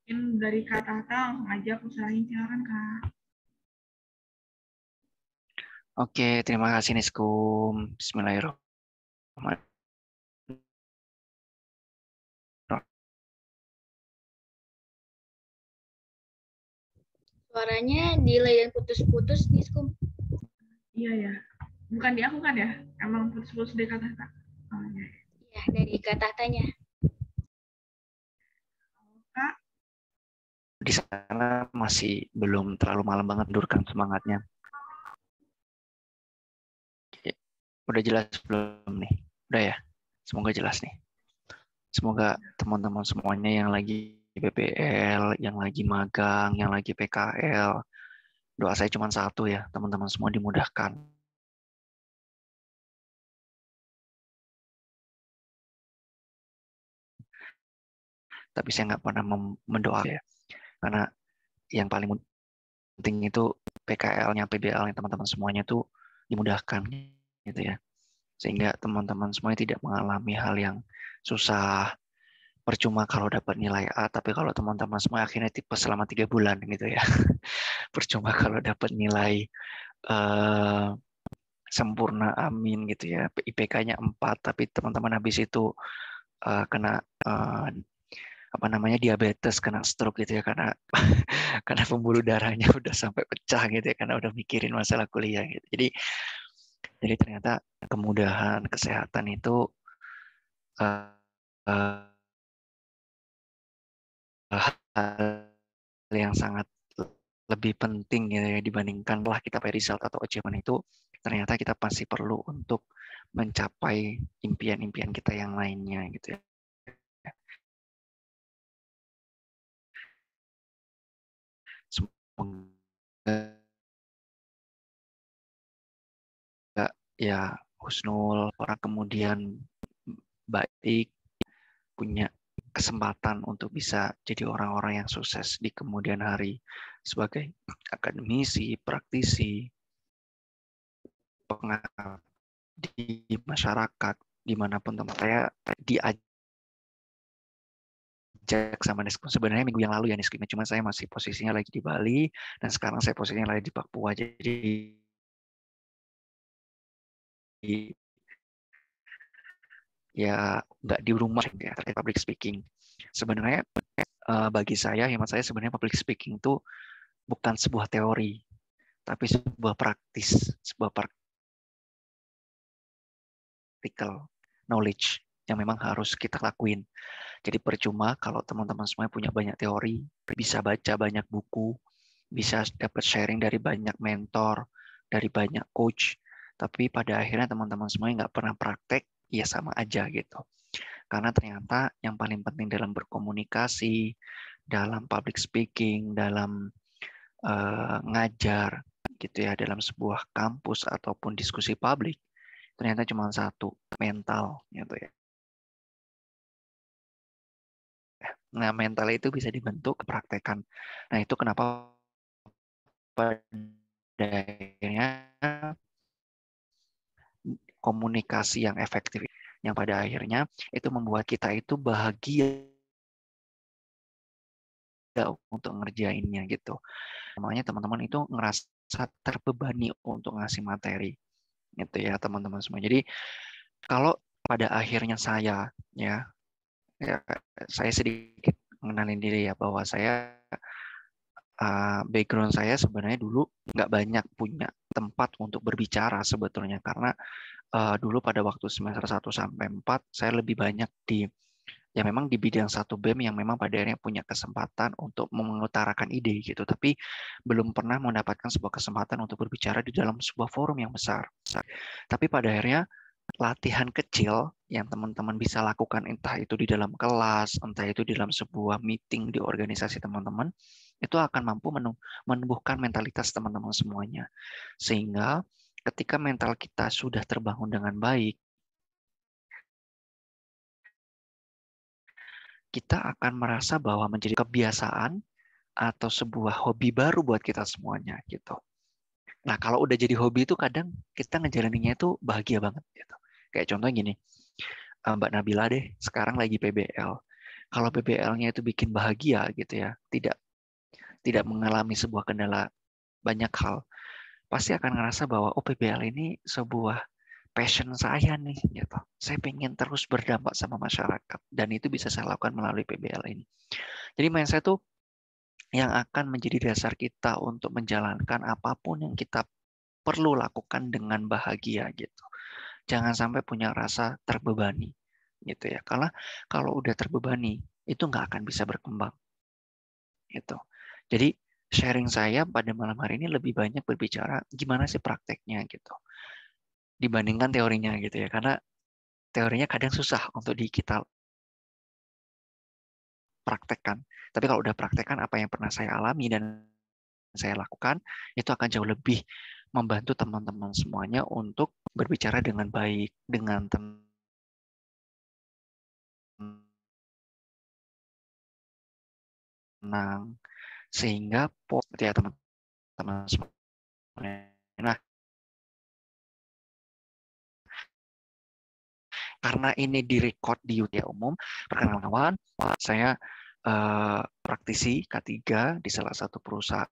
Mungkin dari Kak Tata langsung aja aku serahin, silakan Kak. Oke, terima kasih Niskum. Bismillahirrahmanirrahim. Suaranya delay dan putus-putus, Niskum. Iya ya, bukan di aku kan ya? Emang putus-putus dari Kak Tata. Oh, ya. Ya, dari Kak Tatanya. Kak, Di sana masih belum terlalu malam banget mendurkan semangatnya. Oke, udah jelas belum nih? Udah ya? Semoga jelas nih. Semoga teman-teman semuanya yang lagi PPL, yang lagi magang, yang lagi PKL, doa saya cuma satu ya, teman-teman semua dimudahkan. Tapi saya nggak pernah mendoakan ya, karena yang paling penting itu PKL-nya, PBL-nya teman-teman semuanya tuh dimudahkan gitu ya. Sehingga teman-teman semuanya tidak mengalami hal yang susah, percuma kalau dapat nilai A, tapi kalau teman-teman semua akhirnya tipes selama 3 bulan gitu ya. Percuma kalau dapat nilai sempurna, amin gitu ya. IPK-nya 4, tapi teman-teman habis itu kena diabetes, kena stroke gitu ya, karena karena pembuluh darahnya udah sampai pecah gitu ya, karena udah mikirin masalah kuliah gitu. Jadi ternyata kemudahan kesehatan itu uh, uh, hal yang sangat lebih penting ya dibandingkan lah kita pakai result atau achievement itu, ternyata kita pasti perlu untuk mencapai impian-impian kita yang lainnya gitu ya. Semoga ya husnul orang kemudian baik punya kesempatan untuk bisa jadi orang-orang yang sukses di kemudian hari sebagai akademisi, praktisi, pengabdi di masyarakat, dimanapun tempat. Saya diajak sama Niskum sebenarnya minggu yang lalu ya Niskum, cuma saya masih posisinya lagi di Bali dan sekarang saya posisinya lagi di Papua, jadi ya nggak di rumah ya terkait public speaking. Sebenarnya bagi saya, hemat saya sebenarnya public speaking itu bukan sebuah teori, tapi sebuah praktis, sebuah practical knowledge yang memang harus kita lakuin. Jadi percuma kalau teman-teman semuanya punya banyak teori, bisa baca banyak buku, bisa dapat sharing dari banyak mentor, dari banyak coach, tapi pada akhirnya teman-teman semuanya nggak pernah praktek, ya sama aja gitu. Karena ternyata yang paling penting dalam berkomunikasi, dalam public speaking, dalam ngajar, gitu ya, dalam sebuah kampus ataupun diskusi publik, ternyata cuma satu, mental, gitu ya. Nah, mental itu bisa dibentuk, kepraktekan. Nah, itu kenapa pada akhirnya komunikasi yang efektif, yang pada akhirnya itu membuat kita itu bahagia untuk ngerjainnya gitu. Namanya teman-teman itu ngerasa terbebani untuk ngasih materi, gitu ya teman-teman semua. Jadi kalau pada akhirnya saya saya sedikit mengenalin diri ya, bahwa saya background saya sebenarnya dulu nggak banyak punya tempat untuk berbicara sebetulnya, karena dulu pada waktu semester 1 sampai 4 saya lebih banyak ya memang di bidang satu BEM yang memang pada akhirnya punya kesempatan untuk mengutarakan ide gitu, tapi belum pernah mendapatkan sebuah kesempatan untuk berbicara di dalam sebuah forum yang besar. Tapi pada akhirnya latihan kecil yang teman-teman bisa lakukan, entah itu di dalam kelas, entah itu di dalam sebuah meeting di organisasi teman-teman, itu akan mampu menumbuhkan mentalitas teman-teman semuanya. Sehingga ketika mental kita sudah terbangun dengan baik, kita akan merasa bahwa menjadi kebiasaan atau sebuah hobi baru buat kita semuanya gitu. Nah, kalau udah jadi hobi itu kadang kita ngejalaninnya itu bahagia banget gitu. Kayak contohnya gini, Mbak Nabila deh sekarang lagi PBL. Kalau PBL-nya itu bikin bahagia gitu ya, tidak mengalami sebuah kendala banyak hal, pasti akan ngerasa bahwa oh PBL ini sebuah passion saya nih gitu. Saya pengen terus berdampak sama masyarakat dan itu bisa saya lakukan melalui PBL ini. Jadi mindset tuh yang akan menjadi dasar kita untuk menjalankan apapun yang kita perlu lakukan dengan bahagia gitu. Jangan sampai punya rasa terbebani gitu ya. Karena kalau udah terbebani itu nggak akan bisa berkembang gitu. Jadi sharing saya pada malam hari ini lebih banyak berbicara gimana sih prakteknya gitu dibandingkan teorinya gitu ya. Karena teorinya kadang susah untuk kita praktekkan. Tapi kalau udah praktekkan apa yang pernah saya alami dan saya lakukan, itu akan jauh lebih membantu teman-teman semuanya untuk berbicara dengan baik, dengan tenang, sehingga ya teman-teman semuanya. Nah, karena ini direcord di YouTube umum, perkenalan kawan, saya praktisi K3 di salah satu perusahaan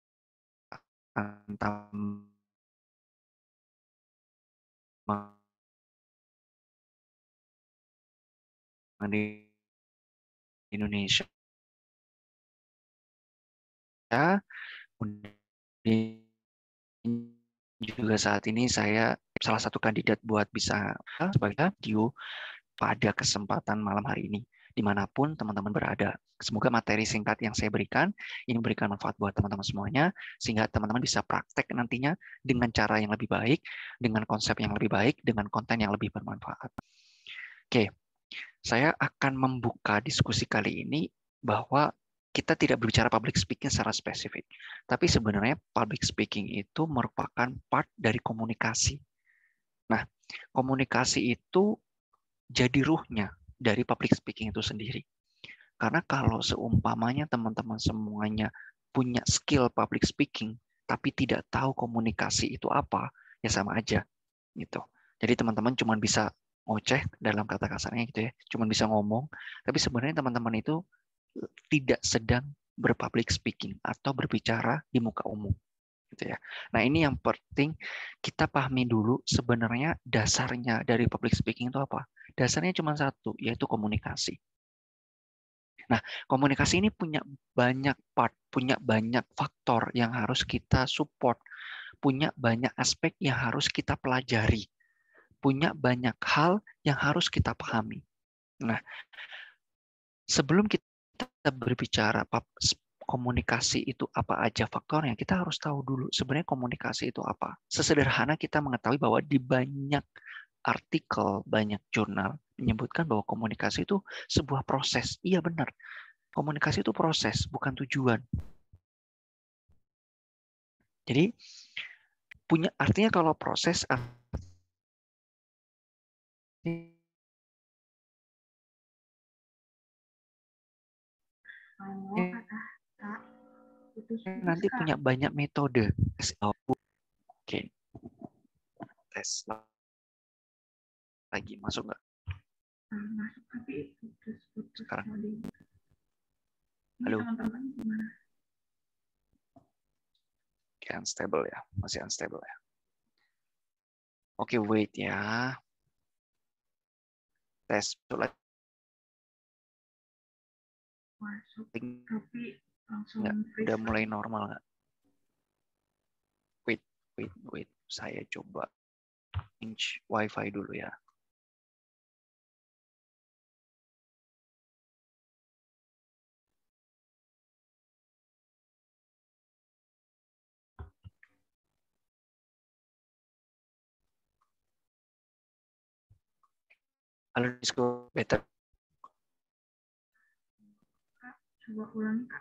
di Indonesia. Juga saat ini saya salah satu kandidat buat bisa sebagai video pada kesempatan malam hari ini, dimanapun teman-teman berada. Semoga materi singkat yang saya berikan ini memberikan manfaat buat teman-teman semuanya, sehingga teman-teman bisa praktek nantinya dengan cara yang lebih baik, dengan konsep yang lebih baik, dengan konten yang lebih bermanfaat. Oke, saya akan membuka diskusi kali ini bahwa kita tidak berbicara public speaking secara spesifik, tapi sebenarnya public speaking itu merupakan part dari komunikasi. Nah, komunikasi itu jadi ruhnya dari public speaking itu sendiri. Karena kalau seumpamanya teman-teman semuanya punya skill public speaking, tapi tidak tahu komunikasi itu apa, ya sama aja. Gitu. Jadi teman-teman cuma bisa ngoceh dalam kata kasarnya gitu ya, cuma bisa ngomong, tapi sebenarnya teman-teman itu tidak sedang berpublic speaking atau berbicara di muka umum. Gitu ya. Nah ini yang penting kita pahami dulu sebenarnya dasarnya dari public speaking itu apa. Dasarnya cuma satu, yaitu komunikasi. Nah komunikasi ini punya banyak part, punya banyak faktor yang harus kita support, punya banyak aspek yang harus kita pelajari, punya banyak hal yang harus kita pahami. Nah sebelum kita berbicara komunikasi itu apa aja faktornya, kita harus tahu dulu sebenarnya komunikasi itu apa. Sesederhana kita mengetahui bahwa di banyak artikel, banyak jurnal menyebutkan bahwa komunikasi itu sebuah proses. Iya benar, komunikasi itu proses, bukan tujuan. Jadi punya artinya kalau proses nanti punya banyak metode. Oke. Tes lagi masuk nggak? Masuk tapi putus Sekarang. Halo. Oke, unstable ya, masih unstable ya. Oke, wait ya. Tes lagi. Masuk tapi langsung udah mulai normal nggak? Wait. Saya coba change WiFi dulu ya. Halo Disco, better. Coba ulang Kak.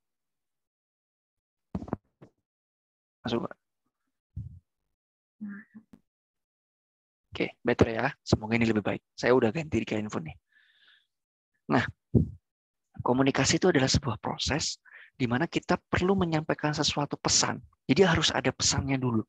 Masuk nggak? Masuk. Oke, better ya. Semoga ini lebih baik. Saya udah ganti ke handphone nih. Nah, komunikasi itu adalah sebuah proses di mana kita perlu menyampaikan sesuatu pesan. Jadi harus ada pesannya dulu.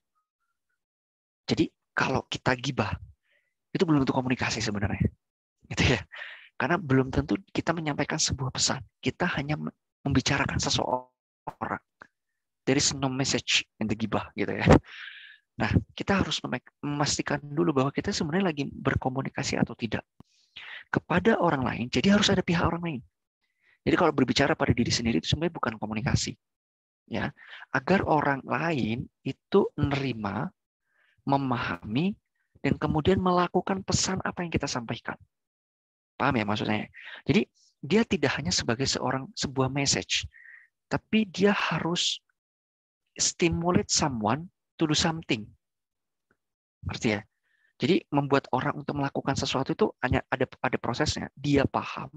Jadi kalau kita gibah, itu belum tentu komunikasi sebenarnya. Gitu ya. Karena belum tentu kita menyampaikan sebuah pesan. Kita hanya membicarakan seseorang. There is no message in the gibah gitu ya. Nah, kita harus memastikan dulu bahwa kita sebenarnya lagi berkomunikasi atau tidak kepada orang lain. Jadi harus ada pihak orang lain. Jadi kalau berbicara pada diri sendiri itu sebenarnya bukan komunikasi. Ya, agar orang lain itu menerima, memahami, dan kemudian melakukan pesan apa yang kita sampaikan. Paham ya maksudnya? Jadi dia tidak hanya sebagai sebuah message, tapi dia harus stimulate someone to do something. Ngerti ya? Jadi membuat orang untuk melakukan sesuatu itu hanya ada prosesnya. Dia paham.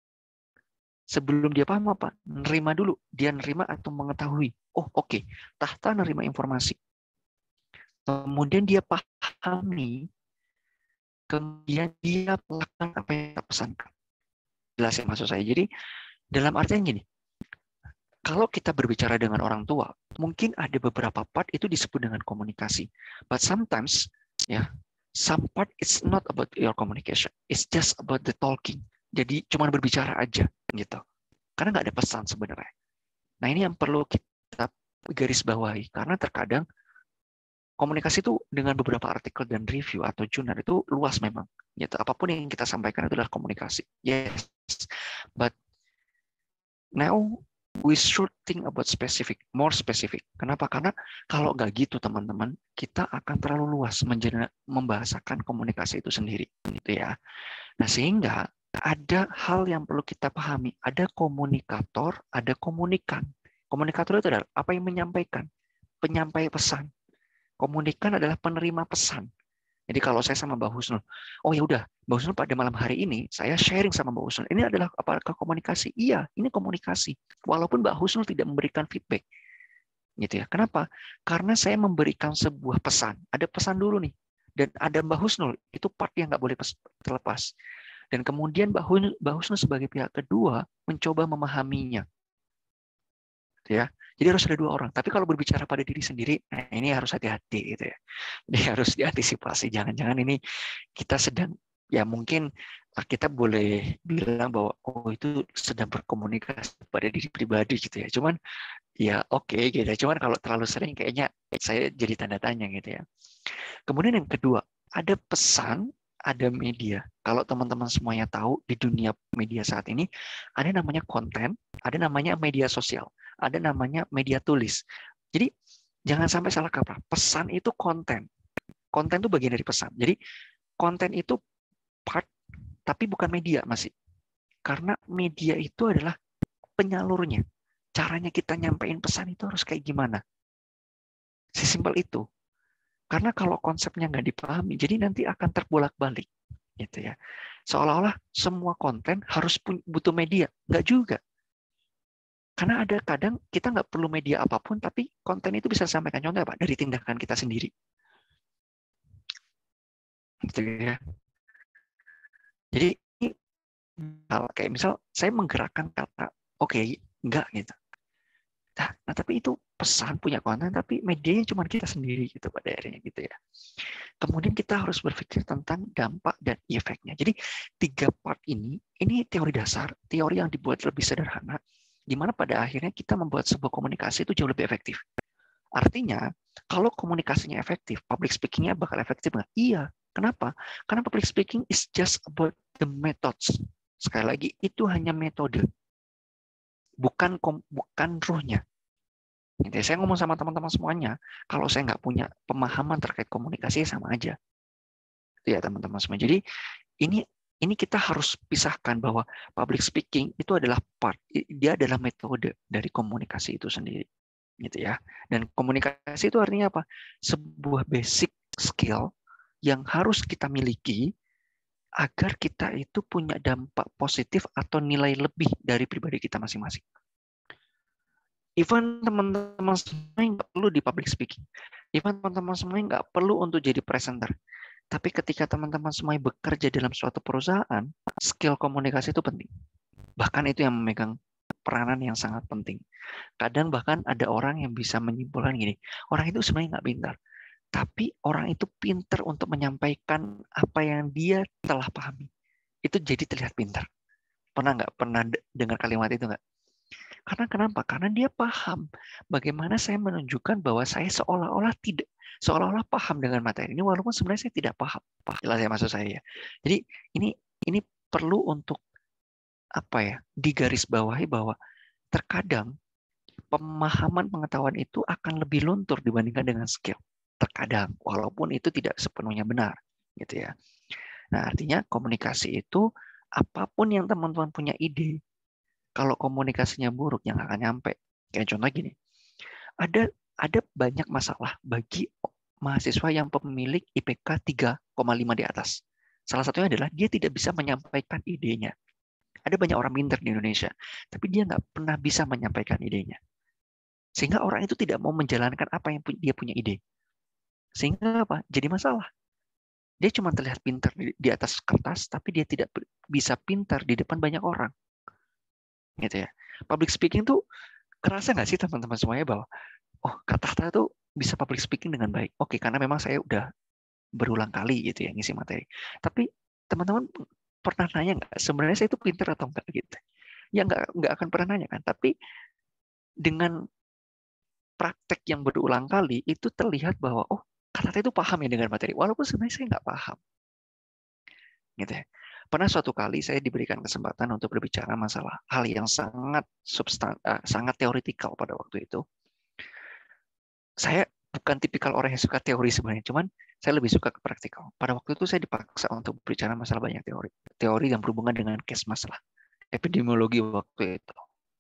Sebelum dia paham apa? Nerima dulu. Dia nerima atau mengetahui. Oh oke, tahta nerima informasi. Kemudian dia pahami. Kemudian dia melakukan apa yang kita pesankan. Jelas ya maksud saya. Jadi dalam artian gini, kalau kita berbicara dengan orang tua, mungkin ada beberapa part itu disebut dengan komunikasi. But sometimes, ya, some part it's not about your communication. It's just about the talking. Jadi cuma berbicara aja, gitu. Karena nggak ada pesan sebenarnya. Nah ini yang perlu kita garis bawahi. Karena terkadang komunikasi itu dengan beberapa artikel dan review atau jurnal itu luas memang. Gitu. Apapun yang kita sampaikan itu adalah komunikasi. Yes, but now we should think about more specific. Kenapa? Karena kalau nggak gitu teman-teman, kita akan terlalu luas membahasakan komunikasi itu sendiri, gitu ya. Nah sehingga ada hal yang perlu kita pahami. Ada komunikator, ada komunikan. Komunikator itu adalah apa yang menyampaikan, penyampai pesan. Komunikan adalah penerima pesan. Jadi kalau saya sama Mbak Husnul, oh ya udah, Mbak Husnul pada malam hari ini saya sharing sama Mbak Husnul. Ini adalah apakah komunikasi? Iya, ini komunikasi. Walaupun Mbak Husnul tidak memberikan feedback. Gitu ya. Kenapa? Karena saya memberikan sebuah pesan. Ada pesan dulu nih. Dan ada Mbak Husnul, itu part yang nggak boleh terlepas. Dan kemudian Mbak Husnul sebagai pihak kedua mencoba memahaminya. Gitu ya. Jadi harus ada dua orang. Tapi kalau berbicara pada diri sendiri, nah ini harus hati-hati gitu ya. Ini harus diantisipasi. Jangan-jangan ini kita sedang, ya mungkin kita boleh bilang bahwa oh itu sedang berkomunikasi pada diri pribadi gitu ya. Cuman ya oke gitu. Cuman kalau terlalu sering kayaknya saya jadi tanda tanya gitu ya. Kemudian yang kedua, ada pesan, ada media. Kalau teman-teman semuanya tahu di dunia media saat ini ada namanya konten, ada namanya media sosial. Ada namanya media tulis. Jadi jangan sampai salah kaprah. Pesan itu konten. Konten itu bagian dari pesan. Jadi konten itu part, tapi bukan media masih. Karena media itu adalah penyalurnya. Caranya kita nyampein pesan itu harus kayak gimana. Sesimpel itu. Karena kalau konsepnya nggak dipahami, jadi nanti akan terbolak-balik. Gitu ya. Seolah-olah semua konten harus butuh media. Nggak juga. Karena ada kadang kita nggak perlu media apapun, tapi konten itu bisa disampaikan. Contoh apa? Dari tindakan kita sendiri. Gitu ya. Jadi hal kayak misal saya menggerakkan kata, oke, enggak gitu. Nah, tapi itu pesan punya konten, tapi medianya cuma kita sendiri gitu pada akhirnya gitu ya. Kemudian kita harus berpikir tentang dampak dan efeknya. Jadi 3 part ini teori dasar, teori yang dibuat lebih sederhana, di mana pada akhirnya kita membuat sebuah komunikasi itu jauh lebih efektif. Artinya, kalau komunikasinya efektif, public speaking-nya bakal efektif nggak? Iya. Kenapa? Karena public speaking is just about the methods. Sekali lagi, itu hanya metode. Bukan ruhnya. Saya ngomong sama teman-teman semuanya, kalau saya nggak punya pemahaman terkait komunikasi, sama aja. Itu ya teman-teman semua. Jadi, ini kita harus pisahkan bahwa public speaking itu adalah part, dia adalah metode dari komunikasi itu sendiri, gitu ya. Dan komunikasi itu artinya apa? Sebuah basic skill yang harus kita miliki agar kita itu punya dampak positif atau nilai lebih dari pribadi kita masing-masing. Even teman-teman semuanya nggak perlu di public speaking. Even teman-teman semuanya nggak perlu untuk jadi presenter. Tapi ketika teman-teman semuanya bekerja dalam suatu perusahaan, skill komunikasi itu penting. Bahkan itu yang memegang peranan yang sangat penting. Kadang bahkan ada orang yang bisa menyimpulkan gini, orang itu sebenarnya nggak pintar. Tapi orang itu pintar untuk menyampaikan apa yang dia telah pahami. itu jadi terlihat pintar. Pernah dengar kalimat itu nggak? Karena kenapa? Karena dia paham bagaimana saya menunjukkan bahwa saya seolah-olah paham dengan materi ini, walaupun sebenarnya saya tidak paham. Jelas ya maksud saya ya. Jadi ini perlu untuk digarisbawahi bahwa terkadang pemahaman pengetahuan itu akan lebih luntur dibandingkan dengan skill. Terkadang, walaupun itu tidak sepenuhnya benar, gitu ya. Nah, artinya komunikasi itu apapun yang teman-teman punya ide, kalau komunikasinya buruk yang akan nyampe. Kayak contoh gini, ada banyak masalah bagi mahasiswa yang pemilik IPK 3,5 di atas. Salah satunya adalah dia tidak bisa menyampaikan idenya. Ada banyak orang pintar di Indonesia, tapi dia nggak pernah bisa menyampaikan idenya. Sehingga orang itu tidak mau menjalankan apa yang dia punya ide. Sehingga apa? Jadi masalah. Dia cuma terlihat pintar di atas kertas, tapi dia tidak bisa pintar di depan banyak orang. Gitu ya. Public speaking tuh kerasa nggak sih teman-teman semuanya bahwa Kak Tahta tuh bisa public speaking dengan baik. Oke, karena memang saya udah berulang kali gitu ya ngisi materi. Tapi teman-teman pernah nanya nggak sebenarnya saya itu pintar atau enggak gitu? Ya nggak akan pernah nanya kan. Tapi dengan praktek yang berulang kali itu terlihat bahwa Kak Tahta itu paham ya dengan materi, walaupun sebenarnya saya nggak paham. Gitu ya. Pernah suatu kali saya diberikan kesempatan untuk berbicara masalah hal yang sangat teoritikal pada waktu itu. Saya bukan tipikal orang yang suka teori sebenarnya, cuman saya lebih suka ke praktikal. Pada waktu itu saya dipaksa untuk berbicara masalah banyak teori yang berhubungan dengan kesmas lah, epidemiologi waktu itu.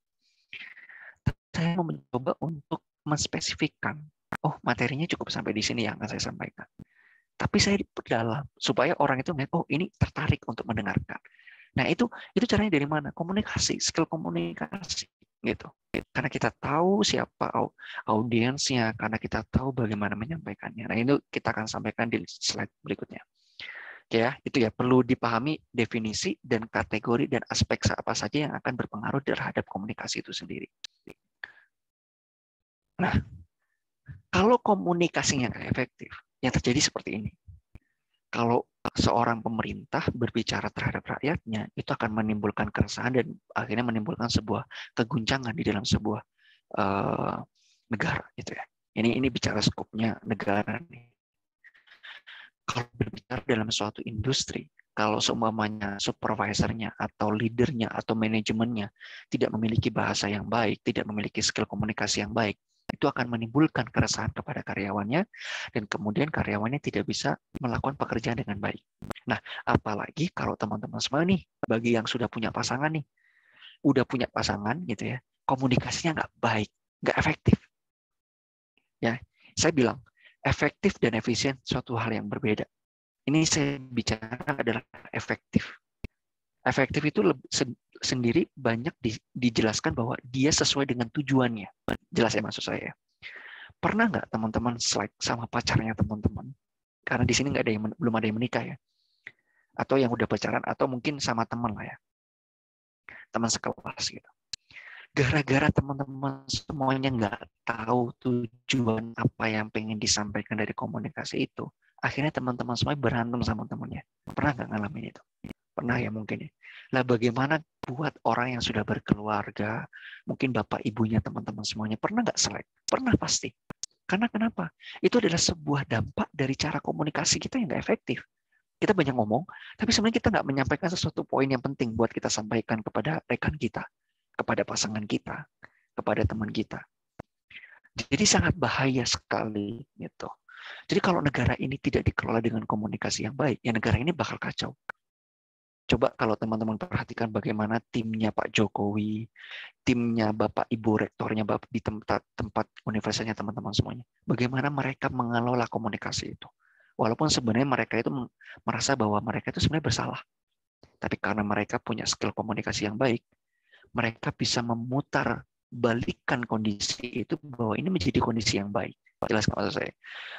Saya mau mencoba untuk menspesifikkan, materinya cukup sampai di sini yang akan saya sampaikan. Tapi saya diperdalam supaya orang itu melihat, ini tertarik untuk mendengarkan. Nah itu caranya dari mana? Komunikasi, skill komunikasi gitu. Karena kita tahu siapa audiensnya, karena kita tahu bagaimana menyampaikannya. Nah itu kita akan sampaikan di slide berikutnya. Oke ya, itu ya perlu dipahami definisi dan kategori dan aspek apa saja yang akan berpengaruh terhadap komunikasi itu sendiri. Nah, kalau komunikasinya nggak efektif, yang terjadi seperti ini. Kalau seorang pemerintah berbicara terhadap rakyatnya, itu akan menimbulkan keresahan dan akhirnya menimbulkan sebuah keguncangan di dalam sebuah negara, gitu ya. Ini bicara skopnya negara nih. Kalau berbicara dalam suatu industri, kalau seumpamanya supervisornya atau leadernya atau manajemennya tidak memiliki bahasa yang baik, tidak memiliki skill komunikasi yang baik, itu akan menimbulkan keresahan kepada karyawannya dan kemudian karyawannya tidak bisa melakukan pekerjaan dengan baik. Nah, apalagi kalau teman-teman semua nih, bagi yang sudah punya pasangan nih, udah punya pasangan gitu ya, komunikasinya nggak baik, nggak efektif. Ya, saya bilang efektif dan efisien suatu hal yang berbeda. Ini saya bicara adalah efektif. Efektif itu sendiri banyak dijelaskan bahwa dia sesuai dengan tujuannya. Jelas ya maksud saya. Pernah nggak teman-teman slide sama pacarnya teman-teman? Karena di sini belum ada yang menikah ya. Atau yang udah pacaran atau mungkin sama teman lah ya. Teman sekelas gitu. Gara-gara teman-teman semuanya nggak tahu tujuan apa yang pengen disampaikan dari komunikasi itu, akhirnya teman-teman semuanya berantem sama temannya. Pernah nggak ngalamin itu? Pernah ya mungkin ya. Nah bagaimana buat orang yang sudah berkeluarga, mungkin bapak ibunya teman-teman semuanya, pernah nggak selek? Pernah pasti. Karena kenapa? Itu adalah sebuah dampak dari cara komunikasi kita yang nggak efektif. Kita banyak ngomong, tapi sebenarnya kita nggak menyampaikan sesuatu poin yang penting buat kita sampaikan kepada rekan kita, kepada pasangan kita, kepada teman kita. Jadi sangat bahaya sekali gitu. Jadi kalau negara ini tidak dikelola dengan komunikasi yang baik, ya negara ini bakal kacau. Coba kalau teman-teman perhatikan bagaimana timnya Pak Jokowi, timnya Bapak Ibu Rektornya di tempat universitasnya teman-teman semuanya. Bagaimana mereka mengelola komunikasi itu. Walaupun sebenarnya mereka itu merasa bahwa mereka itu sebenarnya bersalah. Tapi karena mereka punya skill komunikasi yang baik, mereka bisa memutar balikan kondisi itu bahwa ini menjadi kondisi yang baik. Jelas maksud saya.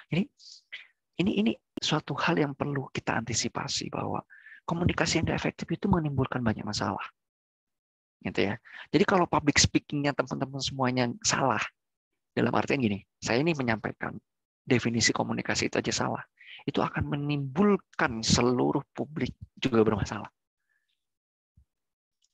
Ini suatu hal yang perlu kita antisipasi bahwa komunikasi yang tidak efektif itu menimbulkan banyak masalah. Gitu ya. Jadi kalau public speaking-nya teman-teman semuanya salah, dalam artian gini, saya ini menyampaikan definisi komunikasi itu aja salah, itu akan menimbulkan seluruh publik juga bermasalah.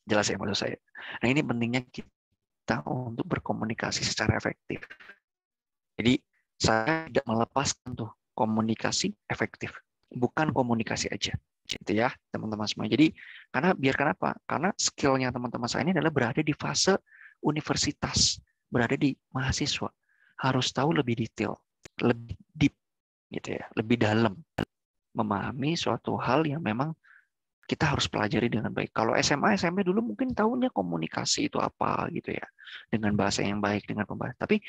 Jelas ya maksud saya. Nah, ini pentingnya kita untuk berkomunikasi secara efektif. Jadi saya tidak melepaskan tuh komunikasi efektif, bukan komunikasi aja, gitu ya teman-teman semua. Jadi biar kenapa? Karena skillnya teman-teman saya ini adalah berada di fase universitas, berada di mahasiswa, harus tahu lebih detail, lebih deep, gitu ya, lebih dalam, memahami suatu hal yang memang kita harus pelajari dengan baik. Kalau SMA, SMP dulu mungkin tahunya komunikasi itu apa gitu ya, dengan bahasa yang baik, dengan pembahasan. Tapi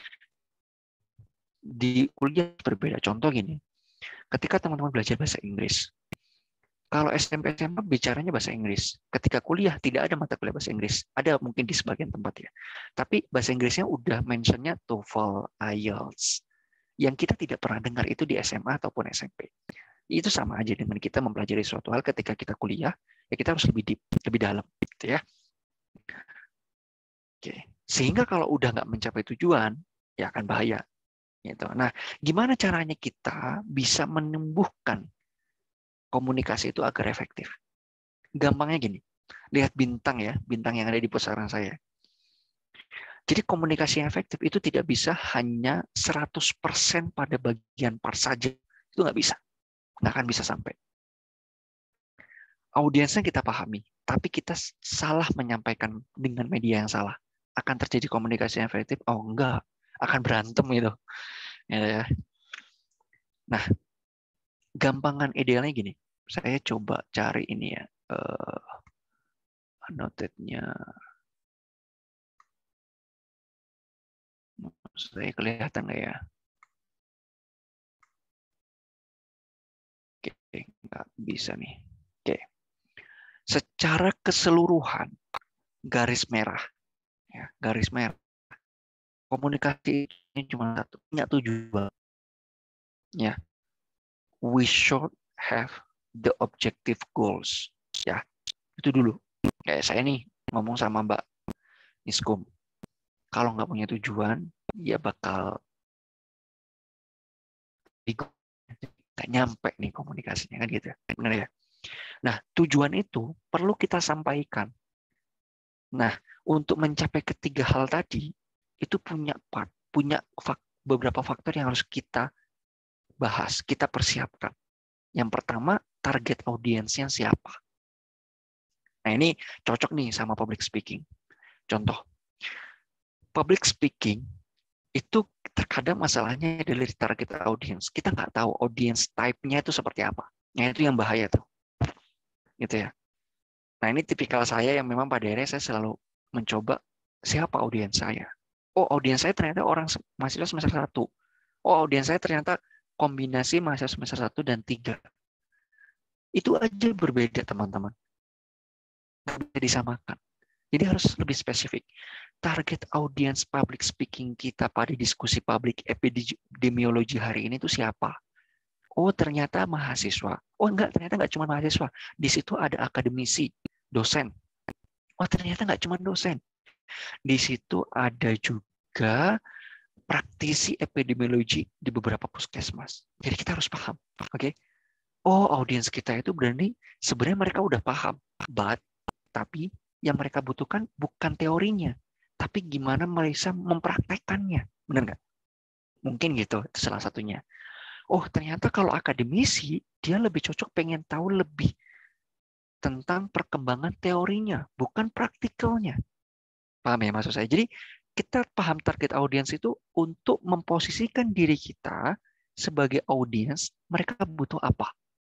di kuliah berbeda. Contoh gini, ketika teman-teman belajar bahasa Inggris, kalau SMP SMA bicaranya bahasa Inggris, ketika kuliah tidak ada mata kuliah bahasa Inggris, ada mungkin di sebagian tempat ya, tapi bahasa Inggrisnya udah mentionnya TOEFL, IELTS, yang kita tidak pernah dengar itu di SMA ataupun SMP. Itu sama aja dengan kita mempelajari suatu hal ketika kita kuliah, ya kita harus lebih deep, lebih dalam, gitu ya. Oke, sehingga kalau udah nggak mencapai tujuan, ya akan bahaya. Gitu. Nah, gimana caranya kita bisa menumbuhkan komunikasi itu agar efektif? Gampangnya gini, lihat bintang ya, bintang yang ada di pusaran saya. Jadi komunikasi yang efektif itu tidak bisa hanya 100% pada bagian part saja. Itu nggak bisa. Nggak akan bisa sampai. Audiensnya kita pahami, tapi kita salah menyampaikan dengan media yang salah. Akan terjadi komunikasi yang efektif? Oh enggak, akan berantem gitu. Ya. Nah, gampangan idealnya gini. Saya coba cari ini ya, annotate-nya. Saya kelihatan nggak ya? Oke, nggak bisa nih. Oke. Secara keseluruhan, garis merah. Ya, garis merah. Komunikasi ini cuma satu, punya tujuan. Ya. We should have the objective goals. Ya, itu dulu. Kayak saya nih ngomong sama Mbak Niskum. Kalau nggak punya tujuan, ya bakal nggak nyampe nih komunikasinya kan gitu. Benar ya? Nah, tujuan itu perlu kita sampaikan. Nah, untuk mencapai ketiga hal tadi, itu punya beberapa faktor yang harus kita bahas, kita persiapkan. Yang pertama, target audiensnya siapa? Nah, ini cocok nih sama public speaking. Contoh, public speaking itu terkadang masalahnya dari target audience. Kita nggak tahu audience type-nya itu seperti apa. Nah, itu yang bahaya tuh. Gitu ya. Nah, ini tipikal saya yang memang pada akhirnya saya selalu mencoba siapa audiens saya. Oh, audiens saya ternyata orang mahasiswa semester 1. Oh, audiens saya ternyata kombinasi mahasiswa semester 1 dan 3. Itu aja berbeda, teman-teman. Nggak bisa disamakan. Jadi harus lebih spesifik. Target audiens public speaking kita pada diskusi publik epidemiologi hari ini itu siapa? Oh, ternyata mahasiswa. Oh, ternyata nggak cuma mahasiswa. Di situ ada akademisi, dosen. Oh, ternyata nggak cuma dosen. Di situ ada juga praktisi epidemiologi di beberapa puskesmas. Jadi kita harus paham. Oke? Oh, audiens kita itu berarti sebenarnya mereka udah paham. Tapi yang mereka butuhkan bukan teorinya, tapi gimana mereka mempraktekkannya. Benar nggak? Mungkin gitu, itu salah satunya. Oh, ternyata kalau akademisi, dia lebih cocok pengen tahu lebih tentang perkembangan teorinya, bukan praktikalnya. Paham ya maksud saya? Jadi, kita paham target audiens itu untuk memposisikan diri kita sebagai audiens, mereka butuh apa.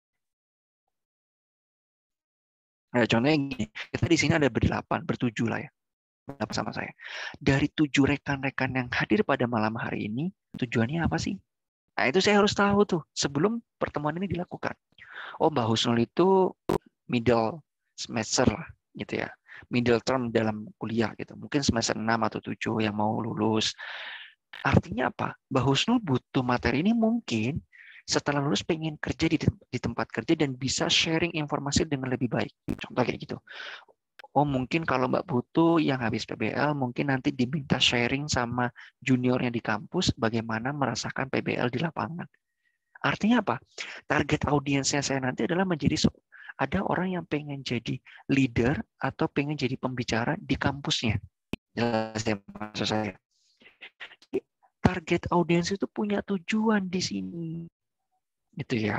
Nah, contohnya gini, kita di sini ada bertujuh lah ya, sama saya. Dari 7 rekan-rekan yang hadir pada malam hari ini, tujuannya apa sih? Nah, itu saya harus tahu tuh sebelum pertemuan ini dilakukan. Oh, Mbak Husnul itu middle semester lah, gitu ya. Middle term dalam kuliah gitu. Mungkin semester 6 atau 7 yang mau lulus. Artinya apa? Mbak Husnul butuh materi ini mungkin setelah lulus pengen kerja di tempat kerja dan bisa sharing informasi dengan lebih baik. Contoh kayak gitu. Oh, mungkin kalau Mbak Putu yang habis PBL mungkin nanti diminta sharing sama juniornya di kampus bagaimana merasakan PBL di lapangan. Artinya apa? Target audiensnya saya nanti adalah menjadi Ada orang yang pengen jadi leader atau pengen jadi pembicara di kampusnya. Jelas ya maksud saya. Target audiens itu punya tujuan di sini. Gitu ya.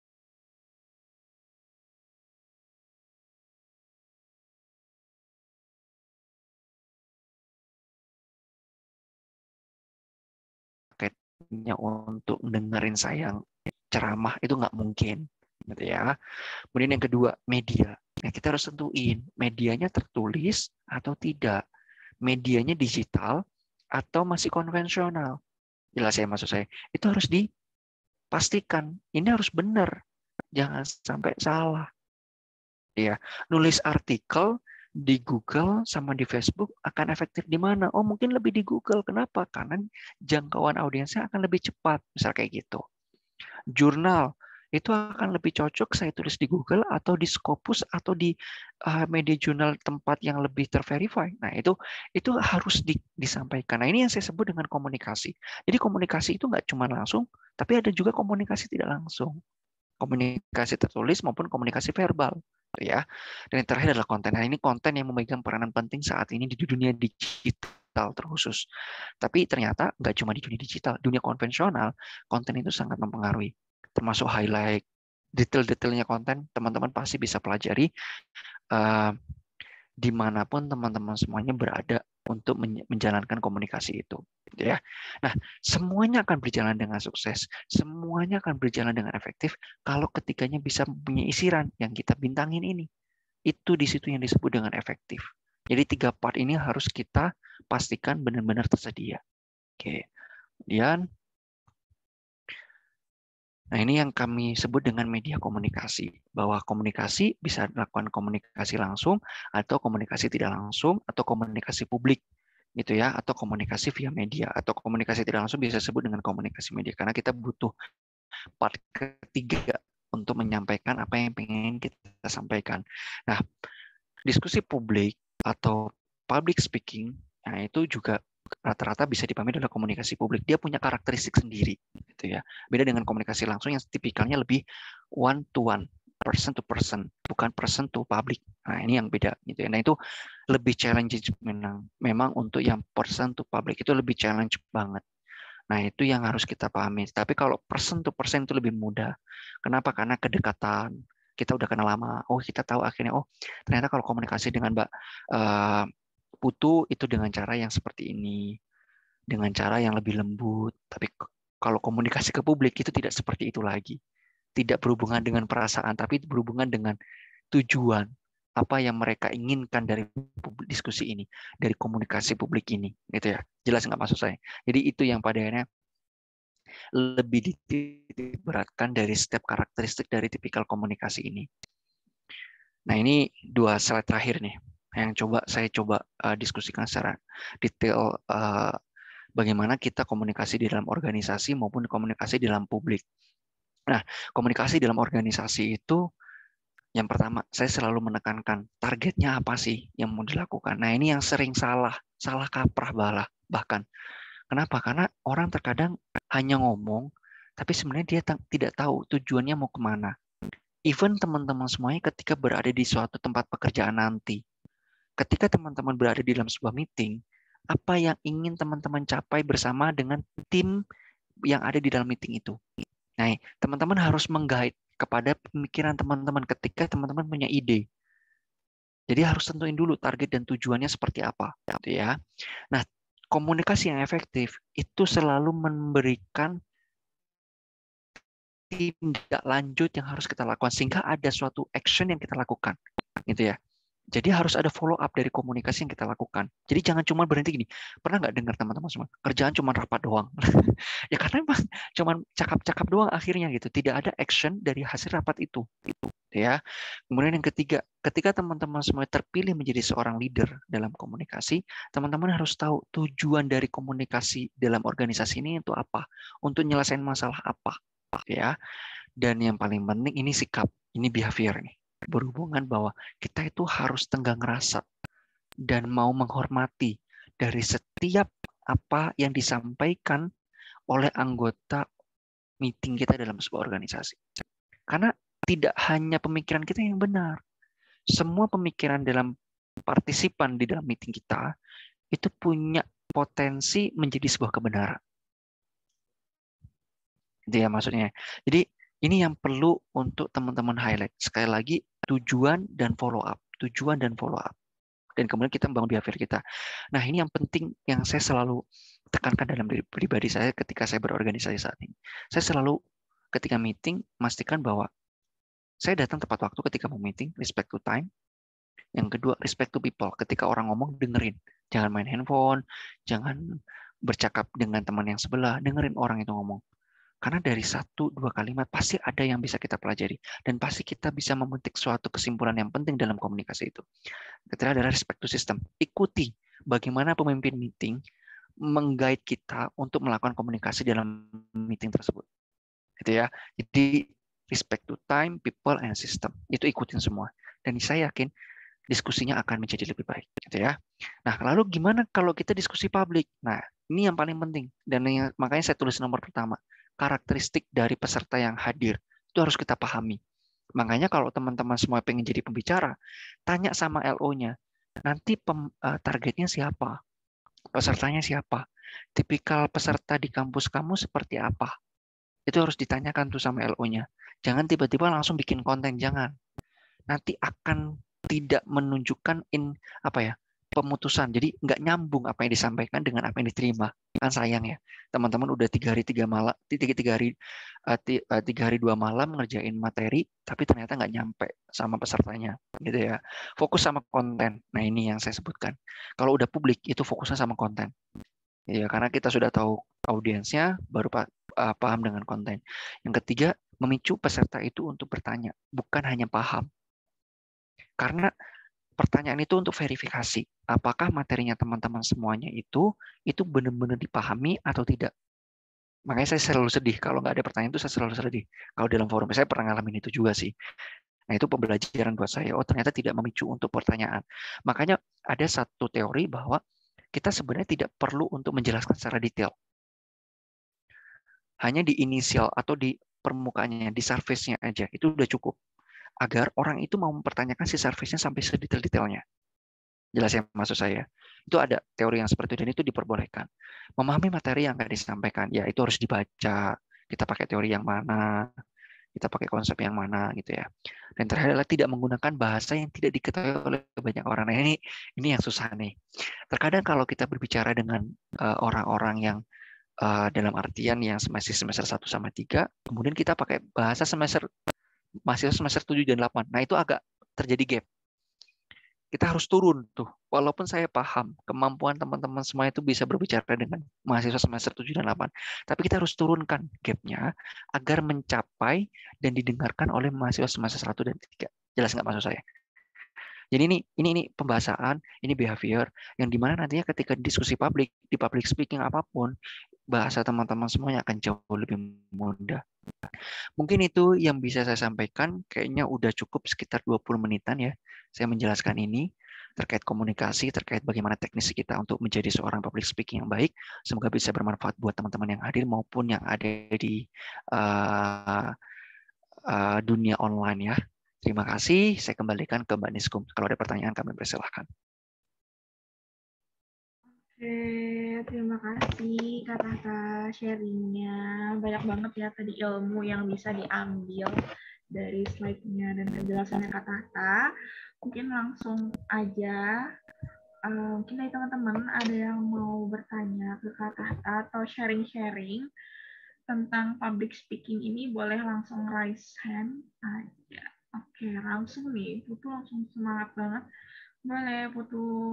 Targetnya untuk dengerin saya ceramah itu nggak mungkin. Gitu ya. Kemudian yang kedua, media. Nah, kita harus tentuin medianya tertulis atau tidak. Medianya digital atau masih konvensional. Jelas ya maksud saya. Itu harus dipastikan. Ini harus benar. Jangan sampai salah. Ya, nulis artikel di Google sama di Facebook akan efektif di mana? Oh, mungkin lebih di Google. Kenapa? Karena jangkauan audiensnya akan lebih cepat. Misal kayak gitu. Jurnal itu akan lebih cocok saya tulis di Google atau di Scopus atau di media jurnal tempat yang lebih terverify. Nah, itu harus disampaikan. Nah, ini yang saya sebut dengan komunikasi. Jadi komunikasi itu nggak cuma langsung, tapi ada juga komunikasi tidak langsung. Komunikasi tertulis maupun komunikasi verbal. Ya. Dan yang terakhir adalah konten. Nah, ini konten yang memegang peranan penting saat ini di dunia digital terkhusus. Tapi ternyata nggak cuma di dunia digital, dunia konvensional, konten itu sangat mempengaruhi. Termasuk highlight, detail-detailnya konten, teman-teman pasti bisa pelajari dimanapun teman-teman semuanya berada untuk menjalankan komunikasi itu. Ya. Nah, semuanya akan berjalan dengan sukses, semuanya akan berjalan dengan efektif kalau ketiganya bisa punya isiran yang kita bintangin ini. Itu di situ yang disebut dengan efektif. Jadi 3 part ini harus kita pastikan benar-benar tersedia. Oke. Kemudian nah, ini yang kami sebut dengan media komunikasi. Bahwa komunikasi bisa dilakukan komunikasi langsung, atau komunikasi tidak langsung, atau komunikasi publik, gitu ya, atau komunikasi via media, atau komunikasi tidak langsung bisa disebut dengan komunikasi media. Karena kita butuh part ketiga untuk menyampaikan apa yang ingin kita sampaikan. Nah, diskusi publik atau public speaking, nah itu juga rata-rata bisa dipahami adalah komunikasi publik. Dia punya karakteristik sendiri, gitu ya. Beda dengan komunikasi langsung yang tipikalnya lebih one to one, person to person, bukan person to public. Nah, ini yang beda, gitu ya. Nah, itu lebih challenge memang untuk yang person to public itu lebih challenge banget. Nah, itu yang harus kita pahami. Tapi kalau person to person itu lebih mudah. Kenapa? Karena kedekatan. Kita udah kenal lama. Oh, kita tahu akhirnya, oh, ternyata kalau komunikasi dengan Mbak Putu itu dengan cara yang seperti ini, dengan cara yang lebih lembut. Tapi kalau komunikasi ke publik itu tidak seperti itu lagi. Tidak berhubungan dengan perasaan, tapi berhubungan dengan tujuan. Apa yang mereka inginkan dari diskusi ini, dari komunikasi publik ini. Gitu ya. Jelas nggak maksud saya? Jadi itu yang pada akhirnya lebih diberatkan dari setiap karakteristik dari tipikal komunikasi ini. Nah, ini 2 slide terakhir nih yang saya coba diskusikan secara detail bagaimana kita komunikasi di dalam organisasi maupun komunikasi di dalam publik. Nah, komunikasi dalam organisasi itu yang pertama, saya selalu menekankan targetnya apa sih yang mau dilakukan. Nah, ini yang sering salah kaprah bahkan. Kenapa? Karena orang terkadang hanya ngomong, tapi sebenarnya dia tidak tahu tujuannya mau kemana. Even teman-teman semuanya ketika berada di suatu tempat pekerjaan nanti, ketika teman-teman berada di dalam sebuah meeting, apa yang ingin teman-teman capai bersama dengan tim yang ada di dalam meeting itu. Nah, teman-teman harus meng-guide kepada pemikiran teman-teman ketika teman-teman punya ide. Jadi harus tentuin dulu target dan tujuannya seperti apa, gitu ya. Nah, komunikasi yang efektif itu selalu memberikan tindak lanjut yang harus kita lakukan sehingga ada suatu action yang kita lakukan, gitu ya. Jadi harus ada follow up dari komunikasi yang kita lakukan. Jadi jangan cuma berhenti gini. Pernah nggak dengar teman-teman semua? Kerjaan cuma rapat doang. Ya karena memang cuma cakap-cakap doang akhirnya gitu. Tidak ada action dari hasil rapat itu. Ya. Kemudian yang ketiga, ketika teman-teman semua terpilih menjadi seorang leader dalam komunikasi, teman-teman harus tahu tujuan dari komunikasi dalam organisasi ini itu apa, untuk nyelesain masalah apa, ya. Dan yang paling penting ini sikap, ini behavior nih. Berhubungan bahwa kita itu harus tenggang rasa dan mau menghormati dari setiap apa yang disampaikan oleh anggota meeting kita dalam sebuah organisasi. Karena tidak hanya pemikiran kita yang benar. Semua pemikiran dalam partisipan di dalam meeting kita itu punya potensi menjadi sebuah kebenaran. Itu ya maksudnya. Jadi ini yang perlu untuk teman-teman highlight. Sekali lagi, tujuan dan follow up. Tujuan dan follow up. Dan kemudian kita membangun behavior kita. Nah, ini yang penting yang saya selalu tekankan dalam diri pribadi saya ketika saya berorganisasi saat ini. Saya selalu ketika meeting, memastikan bahwa saya datang tepat waktu ketika mau meeting, respect to time. Yang kedua, respect to people. Ketika orang ngomong, dengerin. Jangan main handphone, jangan bercakap dengan teman yang sebelah, dengerin orang itu ngomong. Karena dari 1-2 kalimat pasti ada yang bisa kita pelajari. Dan pasti kita bisa memetik suatu kesimpulan yang penting dalam komunikasi itu. Ketiga adalah respect to system. Ikuti bagaimana pemimpin meeting meng-guide kita untuk melakukan komunikasi dalam meeting tersebut. Gitu ya. Jadi respect to time, people, and system. Itu ikutin semua. Dan saya yakin diskusinya akan menjadi lebih baik. Gitu ya. Nah, lalu gimana kalau kita diskusi publik? Nah, ini yang paling penting. Dan makanya saya tulis nomor pertama. Karakteristik dari peserta yang hadir. Itu harus kita pahami. Makanya kalau teman-teman semua pengen jadi pembicara, tanya sama LO-nya. Nanti targetnya siapa? Pesertanya siapa? Tipikal peserta di kampus kamu seperti apa? Itu harus ditanyakan tuh sama LO-nya. Jangan tiba-tiba langsung bikin konten, jangan. Nanti akan tidak menunjukkan pemutusan. Jadi nggak nyambung apa yang disampaikan dengan apa yang diterima. Kan sayang ya. Teman-teman udah 3 hari 2 malam ngerjain materi, tapi ternyata nggak nyampe sama pesertanya. Gitu ya. Fokus sama konten. Nah ini yang saya sebutkan. Kalau udah publik, itu fokusnya sama konten. Ya, karena kita sudah tahu audiensnya, baru paham dengan konten. Yang ketiga, memicu peserta itu untuk bertanya, bukan hanya paham. Karena pertanyaan itu untuk verifikasi, apakah materinya teman-teman semuanya itu benar-benar dipahami atau tidak. Makanya saya selalu sedih kalau nggak ada pertanyaan itu, saya selalu sedih. Kalau dalam forum saya pernah ngalamin itu juga sih. Nah itu pembelajaran buat saya. Oh ternyata tidak memicu untuk pertanyaan. Makanya ada satu teori bahwa kita sebenarnya tidak perlu untuk menjelaskan secara detail. Hanya di inisial atau di permukaannya, di surface-nya aja, itu udah cukup. Agar orang itu mau mempertanyakan si service-nya sampai sedetail-detailnya. Jelas ya maksud saya. Itu ada teori yang seperti itu dan itu diperbolehkan. Memahami materi yang akan disampaikan, ya itu harus dibaca. Kita pakai teori yang mana, kita pakai konsep yang mana gitu ya. Dan terakhir adalah tidak menggunakan bahasa yang tidak diketahui oleh banyak orang. Nah ini yang susah nih. Terkadang kalau kita berbicara dengan orang-orang yang dalam artian yang semester 1 sama 3, kemudian kita pakai bahasa mahasiswa semester 7 dan 8. Nah, itu agak terjadi gap. Kita harus turun tuh. Walaupun saya paham kemampuan teman-teman semua itu bisa berbicara dengan mahasiswa semester 7 dan 8. Tapi kita harus turunkan gap-nya agar mencapai dan didengarkan oleh mahasiswa semester 1 dan 3. Jelas nggak maksud saya? Jadi ini pembahasan, ini behavior yang dimana nantinya ketika diskusi publik, di public speaking apapun, bahasa teman-teman semuanya akan jauh lebih mudah. Mungkin itu yang bisa saya sampaikan, kayaknya udah cukup sekitar 20 menitan ya, saya menjelaskan ini, terkait komunikasi, terkait bagaimana teknis kita untuk menjadi seorang public speaking yang baik, semoga bisa bermanfaat buat teman-teman yang hadir maupun yang ada di dunia online ya. Terima kasih, saya kembalikan ke Mbak Niskum. Kalau ada pertanyaan kami persilahkan. Oke, terima kasih Kak Tata sharingnya. Banyak banget ya tadi ilmu yang bisa diambil dari slide-nya dan penjelasannya Kak Tata. Mungkin langsung aja, mungkin dari teman-teman ada yang mau bertanya ke Kak Tata atau sharing-sharing tentang public speaking ini, boleh langsung raise hand aja. Oke, langsung nih, Putu langsung semangat banget. Boleh, Putu.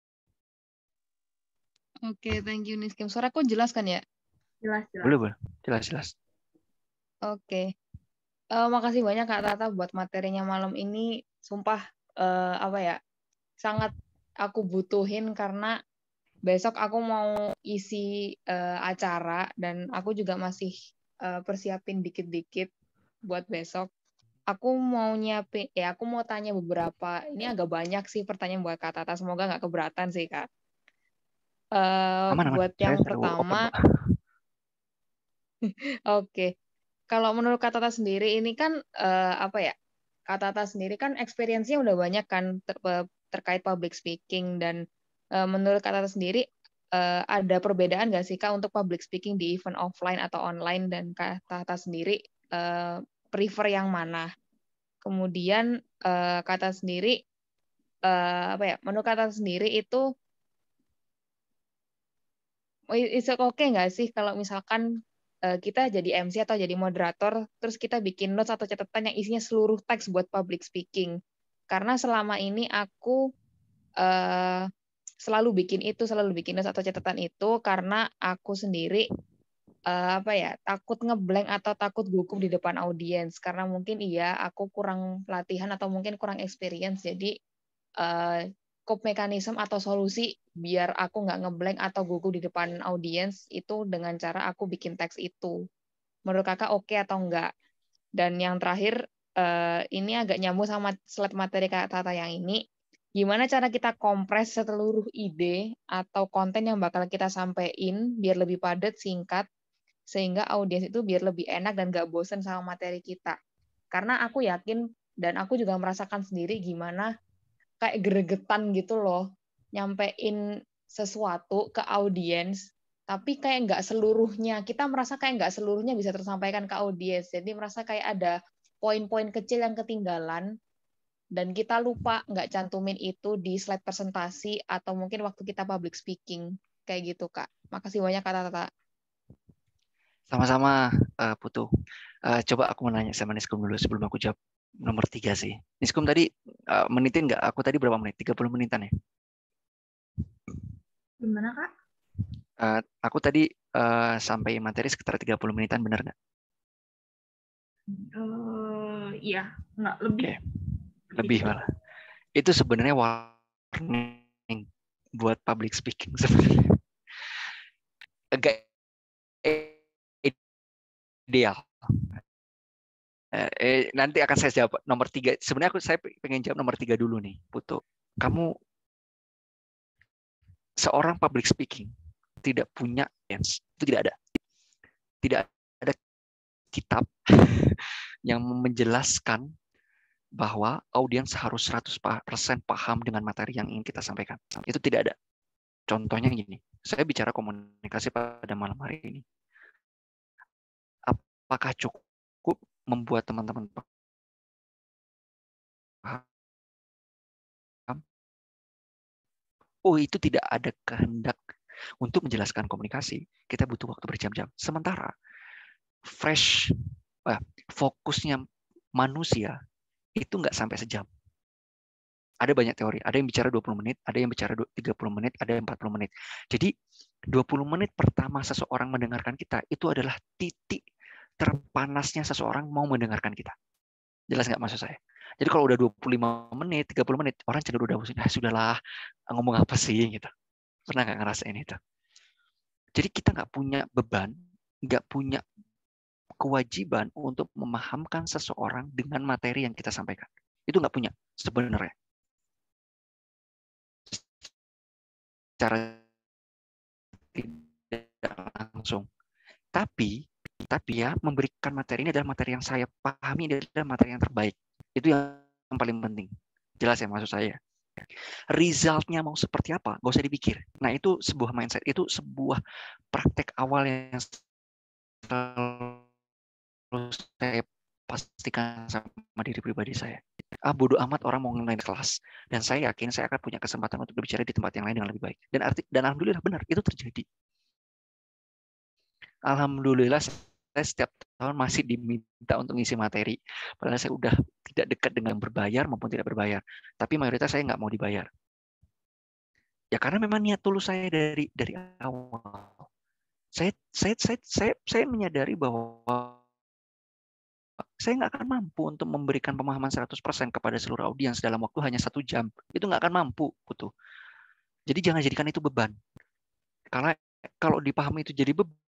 Oke, thank you Niskim. Suaraku jelas kan ya? Jelas. Boleh. Jelas. Oke. Makasih banyak Kak Tata buat materinya malam ini. Sumpah, sangat aku butuhin karena besok aku mau isi acara dan aku juga masih persiapin dikit-dikit buat besok. Aku mau tanya beberapa. Ini agak banyak sih pertanyaan buat Kak Tata. Semoga nggak keberatan sih Kak. Aman. Buat yang pertama, oke. kalau menurut Kak Tata sendiri ini kan apa ya? Kak Tata sendiri kan experience-nya udah banyak kan terkait public speaking, dan menurut Kak Tata sendiri ada perbedaan nggak sih Kak untuk public speaking di event offline atau online, dan Kak Tata sendiri prefer yang mana? Kemudian Kak Tata sendiri apa ya? Menurut Kak Tata sendiri itu is it okay nggak sih kalau misalkan kita jadi MC atau jadi moderator, terus kita bikin notes atau catatan yang isinya seluruh teks buat public speaking? Karena selama ini aku selalu bikin notes atau catatan itu karena aku sendiri apa ya, takut ngeblank atau takut gugup di depan audiens, karena mungkin aku kurang latihan atau mungkin kurang experience, jadi cope mekanisme atau solusi biar aku nggak ngeblank atau gugup di depan audiens itu dengan cara aku bikin teks itu. Menurut Kakak oke atau enggak? Dan yang terakhir, ini agak nyambung sama slide materi Kak Tata yang ini. Gimana cara kita kompres seluruh ide atau konten yang bakal kita sampaikan biar lebih padat, singkat, sehingga audiens itu biar lebih enak dan nggak bosen sama materi kita. Karena aku yakin dan aku juga merasakan sendiri gimana kayak gregetan gitu loh nyampein sesuatu ke audiens, tapi kayak nggak seluruhnya, kita merasa kayak nggak seluruhnya bisa tersampaikan ke audiens, jadi merasa kayak ada poin-poin kecil yang ketinggalan dan kita lupa nggak cantumin itu di slide presentasi atau mungkin waktu kita public speaking kayak gitu Kak. Makasih banyak Kak Tata. Sama-sama, Putu. Coba aku mau nanya sama Niskum dulu sebelum aku jawab nomor 3 sih. Niskum tadi menitin nggak? Aku tadi berapa menit? 30 menitan ya? Gimana, Kak? Aku tadi sampai materi sekitar 30 menitan, benar nggak? Iya, nggak lebih. Oke. Lebih malah. Itu sebenarnya warning buat public speaking sebenarnya. Agak ideal. Nanti akan saya jawab nomor 3. Sebenarnya saya pengen jawab nomor 3 dulu nih, Putu. Kamu seorang public speaking tidak punya audience, itu tidak ada. Tidak ada kitab yang menjelaskan bahwa audiens harus 100% paham dengan materi yang ingin kita sampaikan. Itu tidak ada. Contohnya gini, saya bicara komunikasi pada malam hari ini. Apakah cukup membuat teman-teman paham? Oh, itu tidak ada kehendak untuk menjelaskan komunikasi. Kita butuh waktu berjam-jam. Sementara fokusnya manusia itu nggak sampai sejam. Ada banyak teori. Ada yang bicara 20 menit, ada yang bicara 30 menit, ada yang 40 menit. Jadi 20 menit pertama seseorang mendengarkan kita, itu adalah titik terpanasnya seseorang mau mendengarkan kita. Jelas nggak maksud saya? Jadi kalau udah 25 menit, 30 menit, orang cenderung udah bosan. Sudahlah, ngomong apa sih? Gitu. Pernah nggak ngerasain itu? Jadi kita nggak punya beban, nggak punya kewajiban untuk memahamkan seseorang dengan materi yang kita sampaikan. Itu nggak punya sebenarnya. Secara tidak langsung. Tapi ya memberikan materi ini adalah materi yang saya pahami, ini adalah materi yang terbaik. Itu yang paling penting. Jelas ya maksud saya. Result-nya mau seperti apa, nggak usah dipikir. Nah itu sebuah mindset, itu sebuah praktek awal yang selalu saya pastikan sama diri pribadi saya. Bodoh amat orang mau ngelain kelas. Dan saya yakin saya akan punya kesempatan untuk berbicara di tempat yang lain dengan lebih baik. Dan alhamdulillah benar, itu terjadi. Alhamdulillah saya setiap tahun masih diminta untuk ngisi materi. Padahal saya udah tidak dekat dengan berbayar maupun tidak berbayar. Tapi mayoritas saya nggak mau dibayar. Ya karena memang niat tulus saya dari awal. Saya menyadari bahwa saya nggak akan mampu untuk memberikan pemahaman 100% kepada seluruh audiens dalam waktu hanya 1 jam. Itu nggak akan mampu. Putu. Jadi jangan jadikan itu beban. Karena kalau dipahami itu jadi beban,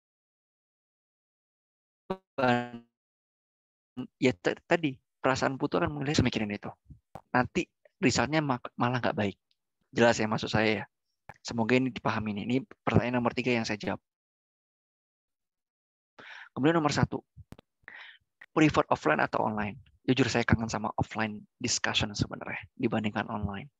ya tadi perasaan Putu akan mulai semikirin itu. Nanti resultnya malah nggak baik. Jelas ya maksud saya ya. Semoga ini dipahami nih. Ini pertanyaan nomor 3 yang saya jawab. Kemudian nomor 1. prefer offline atau online? Jujur saya kangen sama offline discussion sebenarnya dibandingkan online.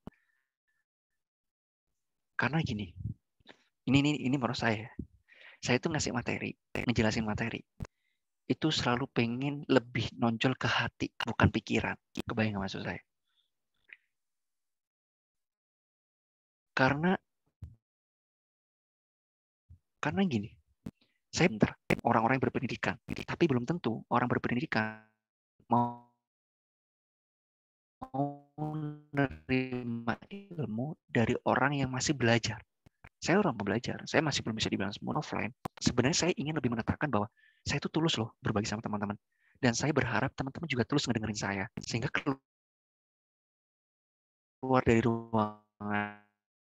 Karena gini, ini menurut saya itu ngasih materi, ngejelasin materi, itu selalu pengen lebih nonjol ke hati, bukan pikiran. Kebayang nggak maksud saya? Karena gini, saya bentar, orang-orang yang berpendidikan, tapi belum tentu orang berpendidikan mau menerima ilmu dari orang yang masih belajar. Saya orang belajar, saya masih belum bisa dibilang sempurna offline. Sebenarnya saya ingin lebih menekankan bahwa saya itu tulus loh berbagi sama teman-teman. Dan saya berharap teman-teman juga tulus ngedengerin saya. Sehingga keluar dari ruangan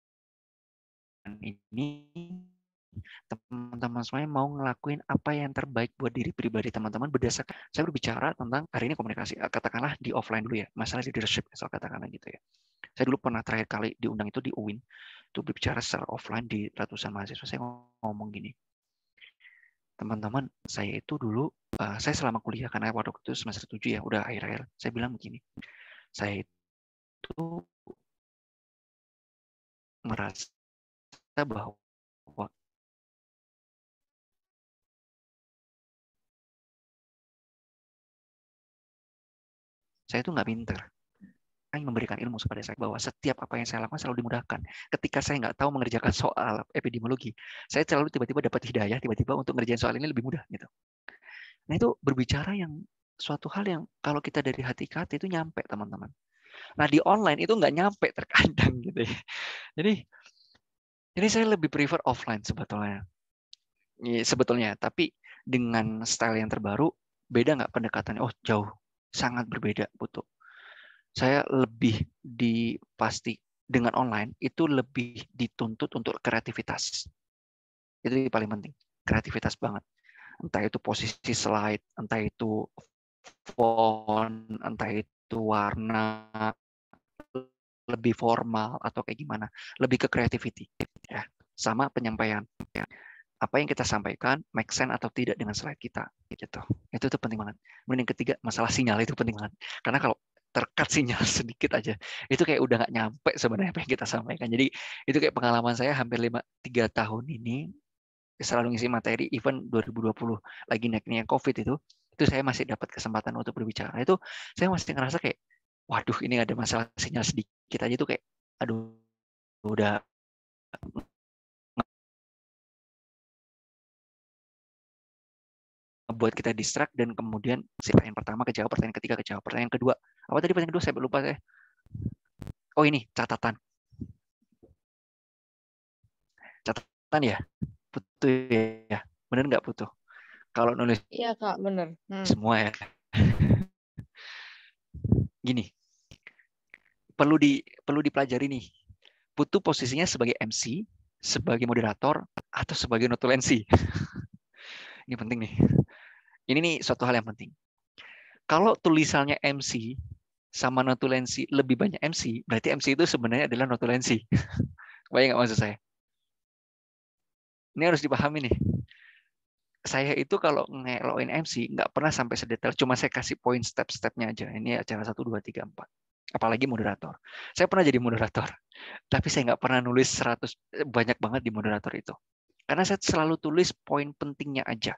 ini, teman-teman semuanya mau ngelakuin apa yang terbaik buat diri pribadi teman-teman berdasarkan saya berbicara tentang hari ini komunikasi, katakanlah di offline dulu ya, masalah leadership misal katakanlah gitu ya. Saya dulu pernah terakhir kali diundang itu di UIN, itu berbicara secara offline di ratusan mahasiswa. Saya ngomong gini, teman-teman, saya itu dulu, saya selama kuliah, karena waktu itu semester 7 ya, udah akhir-akhir, saya bilang begini, saya itu merasa bahwa saya itu nggak pinter. Yang memberikan ilmu kepada saya bahwa setiap apa yang saya lakukan selalu dimudahkan. Ketika saya nggak tahu mengerjakan soal epidemiologi, saya selalu tiba-tiba dapat hidayah, tiba-tiba untuk ngerjain soal ini lebih mudah gitu. Nah itu berbicara yang suatu hal yang kalau kita dari hati ke hati itu nyampe teman-teman. Nah di online itu nggak nyampe terkadang gitu ya. Jadi saya lebih prefer offline sebetulnya. Sebetulnya, tapi dengan style yang terbaru beda nggak pendekatannya? Oh jauh, sangat berbeda butuh. Saya lebih dipasti dengan online itu lebih dituntut untuk kreativitas. Itu yang paling penting, kreativitas banget. Entah itu posisi slide, entah itu font, entah itu warna, lebih formal atau kayak gimana, lebih ke creativity ya, sama penyampaian. Apa yang kita sampaikan make sense atau tidak dengan slide kita gitu. Itu tuh penting banget. Kemudian yang ketiga, masalah sinyal itu penting banget. Karena kalau terkat sinyal sedikit aja, itu kayak udah nggak nyampe sebenarnya apa yang kita sampaikan. Jadi itu kayak pengalaman saya hampir 3 tahun ini selalu ngisi materi, even 2020 lagi naiknya COVID itu saya masih dapat kesempatan untuk berbicara. Itu saya masih ngerasa kayak, waduh ini ada masalah sinyal sedikit aja tuh kayak, aduh udah buat kita distract dan kemudian pertanyaan pertama kejawab, pertanyaan ketiga kejawab, pertanyaan kedua apa tadi, pertanyaan kedua saya lupa saya. Oh ini catatan ya, butuh ya, bener nggak butuh kalau nulis? Iya Kak, bener. Semua ya. Gini, perlu dipelajari nih. Putu posisinya sebagai MC, sebagai moderator, atau sebagai notulensi. Ini penting nih. Ini nih suatu hal yang penting. Kalau tulisannya MC sama notulensi lebih banyak MC, berarti MC itu sebenarnya adalah notulensi. Bayang nggak maksud saya? Ini harus dipahami nih. Saya itu kalau ngeloin MC nggak pernah sampai sedetail, cuma saya kasih poin step-stepnya aja. Ini acara 1, 2, 3, 4. Apalagi moderator. Saya pernah jadi moderator, tapi saya nggak pernah nulis 100 banyak banget di moderator itu. Karena saya selalu tulis poin pentingnya aja.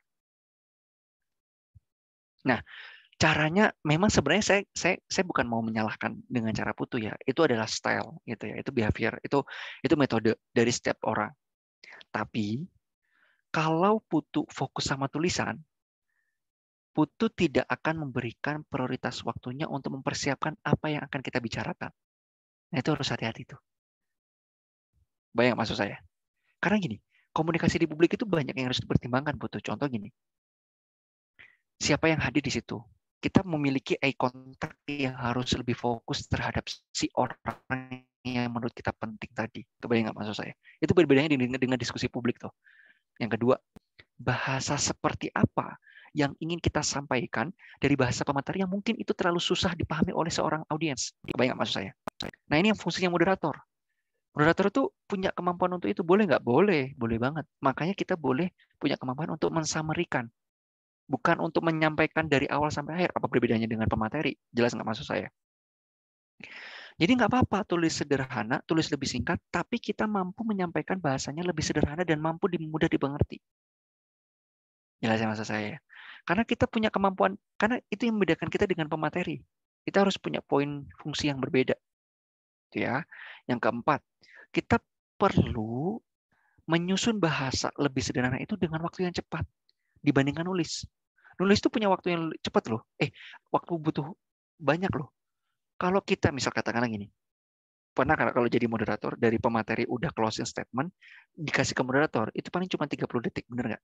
Nah, caranya memang sebenarnya saya bukan mau menyalahkan dengan cara Putu ya. Itu adalah style gitu ya. Itu behavior, itu metode dari setiap orang. Tapi kalau Putu fokus sama tulisan, Putu tidak akan memberikan prioritas waktunya untuk mempersiapkan apa yang akan kita bicarakan. Nah, itu harus hati-hati tuh. Bayang maksud saya. Karena gini, komunikasi di publik itu banyak yang harus dipertimbangkan, Putu. Contoh gini, siapa yang hadir di situ? Kita memiliki eye contact yang harus lebih fokus terhadap si orang yang menurut kita penting tadi. Kebayang nggak maksud saya? Itu berbedanya dengan diskusi publik tuh. Yang kedua, bahasa seperti apa yang ingin kita sampaikan dari bahasa pemateri yang mungkin itu terlalu susah dipahami oleh seorang audiens. Kebayang nggak maksud saya? Nah ini yang fungsinya moderator. Moderator itu punya kemampuan untuk itu. Boleh nggak? Boleh. Boleh banget. Makanya kita boleh punya kemampuan untuk mensummary-kan. bukan untuk menyampaikan dari awal sampai akhir. Apa perbedaannya dengan pemateri? Jelas nggak maksud saya? Jadi nggak apa-apa tulis sederhana, tulis lebih singkat, tapi kita mampu menyampaikan bahasanya lebih sederhana dan mampu mudah dimengerti. Jelas ya maksud saya? Karena kita punya kemampuan, karena itu yang membedakan kita dengan pemateri. Kita harus punya poin fungsi yang berbeda. Ya. Yang keempat, kita perlu menyusun bahasa lebih sederhana itu dengan waktu yang cepat dibandingkan nulis. Nulis itu punya waktu yang cepat loh. Waktu butuh banyak loh. Kalau kita misal katakanlah gini, pernah kalau jadi moderator dari pemateri udah closing statement dikasih ke moderator itu paling cuma 30 detik, bener nggak?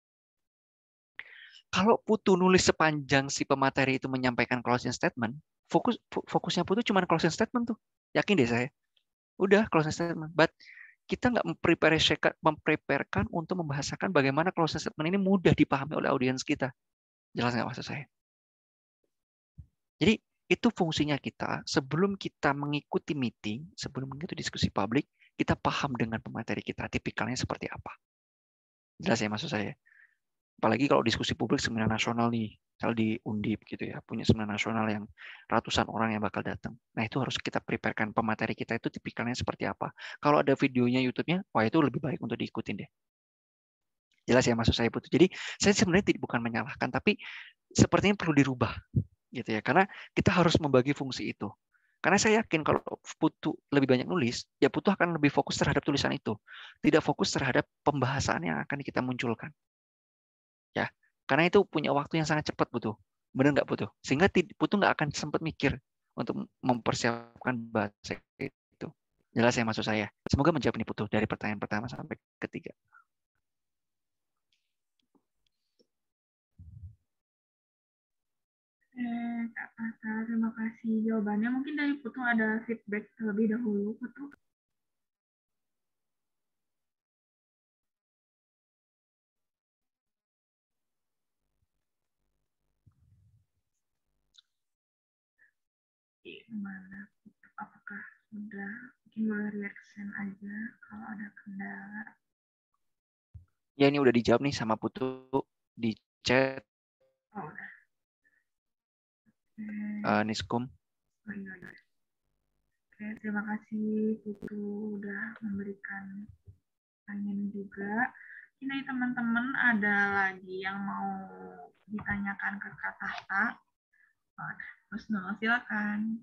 Kalau Putu nulis sepanjang si pemateri itu menyampaikan closing statement, fokusnya Putu cuma closing statement tuh. Yakin deh saya. Udah closing statement. But kita nggak mempreparekan untuk membahasakan bagaimana closing statement ini mudah dipahami oleh audiens kita. Jelas nggak maksud saya? Jadi itu fungsinya kita sebelum kita mengikuti meeting, sebelum mengikuti diskusi publik, kita paham dengan pemateri kita, tipikalnya seperti apa. Jelas ya maksud saya? Apalagi kalau diskusi publik seminar nasional nih, misal di Undip gitu ya, punya seminar nasional yang ratusan orang yang bakal datang. Nah itu harus kita preparekan pemateri kita itu tipikalnya seperti apa. Kalau ada videonya YouTube-nya, wah itu lebih baik untuk diikutin deh. Jelas ya maksud saya Putu. Jadi saya sebenarnya bukan menyalahkan, tapi sepertinya perlu dirubah gitu ya, karena kita harus membagi fungsi itu. Karena saya yakin kalau Putu lebih banyak nulis, ya Putu akan lebih fokus terhadap tulisan itu, tidak fokus terhadap pembahasan yang akan kita munculkan. Ya, karena itu punya waktu yang sangat cepat Putu, benar nggak Putu? Sehingga Putu nggak akan sempat mikir untuk mempersiapkan bahasa itu. Jelas ya maksud saya. Semoga menjawab nih Putu dari pertanyaan pertama sampai ketiga. Kak Tata, terima kasih jawabannya. Mungkin dari Putu ada feedback terlebih dahulu, Putu. Gimana Putu? Apakah sudah? Mungkin boleh reaction aja kalau ada kendala. Ya ini udah dijawab nih sama Putu di chat. Oh, udah. Niskum. Oh, iya. Oke, terima kasih Putu udah memberikan pertanyaan juga. Ini teman-teman ada lagi yang mau ditanyakan ke Kak Tata. Terus silakan.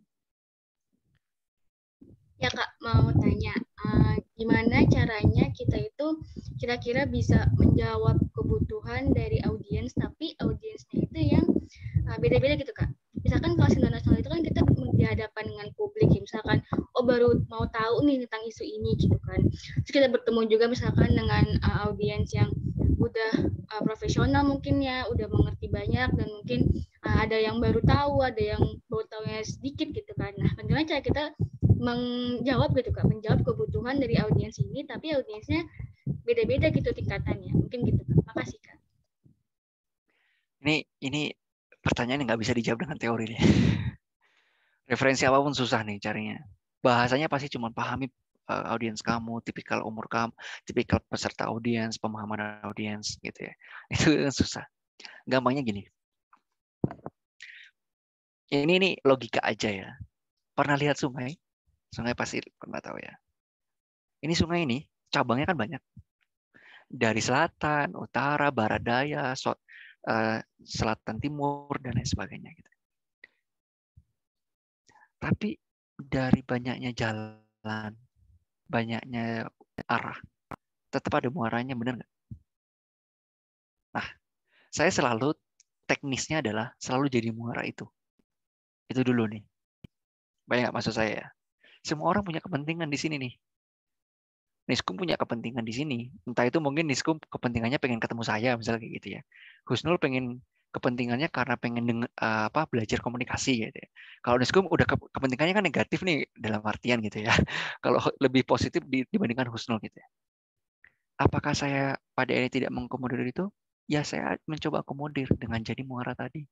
Ya Kak, mau tanya, gimana caranya kita itu kira-kira bisa menjawab kebutuhan dari audiens, tapi audiensnya itu yang beda-beda gitu Kak. Misalkan kalau seminar nasional itu kan kita dihadapkan dengan publik, ya. Misalkan, baru mau tahu nih tentang isu ini gitu kan. Terus kita bertemu juga misalkan dengan audiens yang udah profesional mungkin ya, udah mengerti banyak, dan mungkin ada yang baru tahu, ada yang baru tahunya sedikit gitu kan. Nah, bagaimana cara kita menjawab gitu Kak, menjawab kebutuhan dari audiens ini, tapi audiensnya beda-beda gitu tingkatannya, mungkin gitu Kak. Makasih Kak. Ini pertanyaan yang nggak bisa dijawab dengan teori nih. Referensi apapun susah nih carinya. Bahasanya pasti cuma pahami audiens kamu, tipikal umur kamu, tipikal peserta audiens, pemahaman audiens gitu ya. Itu susah. Gampangnya gini. Ini logika aja ya. Pernah lihat sungai? Sungai pasti pernah tahu ya. Ini sungai ini cabangnya kan banyak. Dari selatan, utara, barat daya, selatan timur dan lain sebagainya gitu. Tapi dari banyaknya jalan, banyaknya arah, tetap ada muaranya, benar nggak? Nah, saya selalu teknisnya adalah selalu jadi muara itu. Itu dulu nih. Banyak nggak maksud saya ya? Semua orang punya kepentingan di sini nih. Niskum punya kepentingan di sini. Entah itu mungkin Niskum kepentingannya pengen ketemu saya, misalnya kayak gitu ya. Husnul pengen kepentingannya karena pengen belajar komunikasi gitu ya. Kalau Niskum udah kepentingannya kan negatif nih dalam artian gitu ya. Kalau lebih positif dibandingkan Husnul gitu ya. Apakah saya pada ini tidak mengakomodir itu? Ya saya mencoba akomodir dengan jadi muara tadi.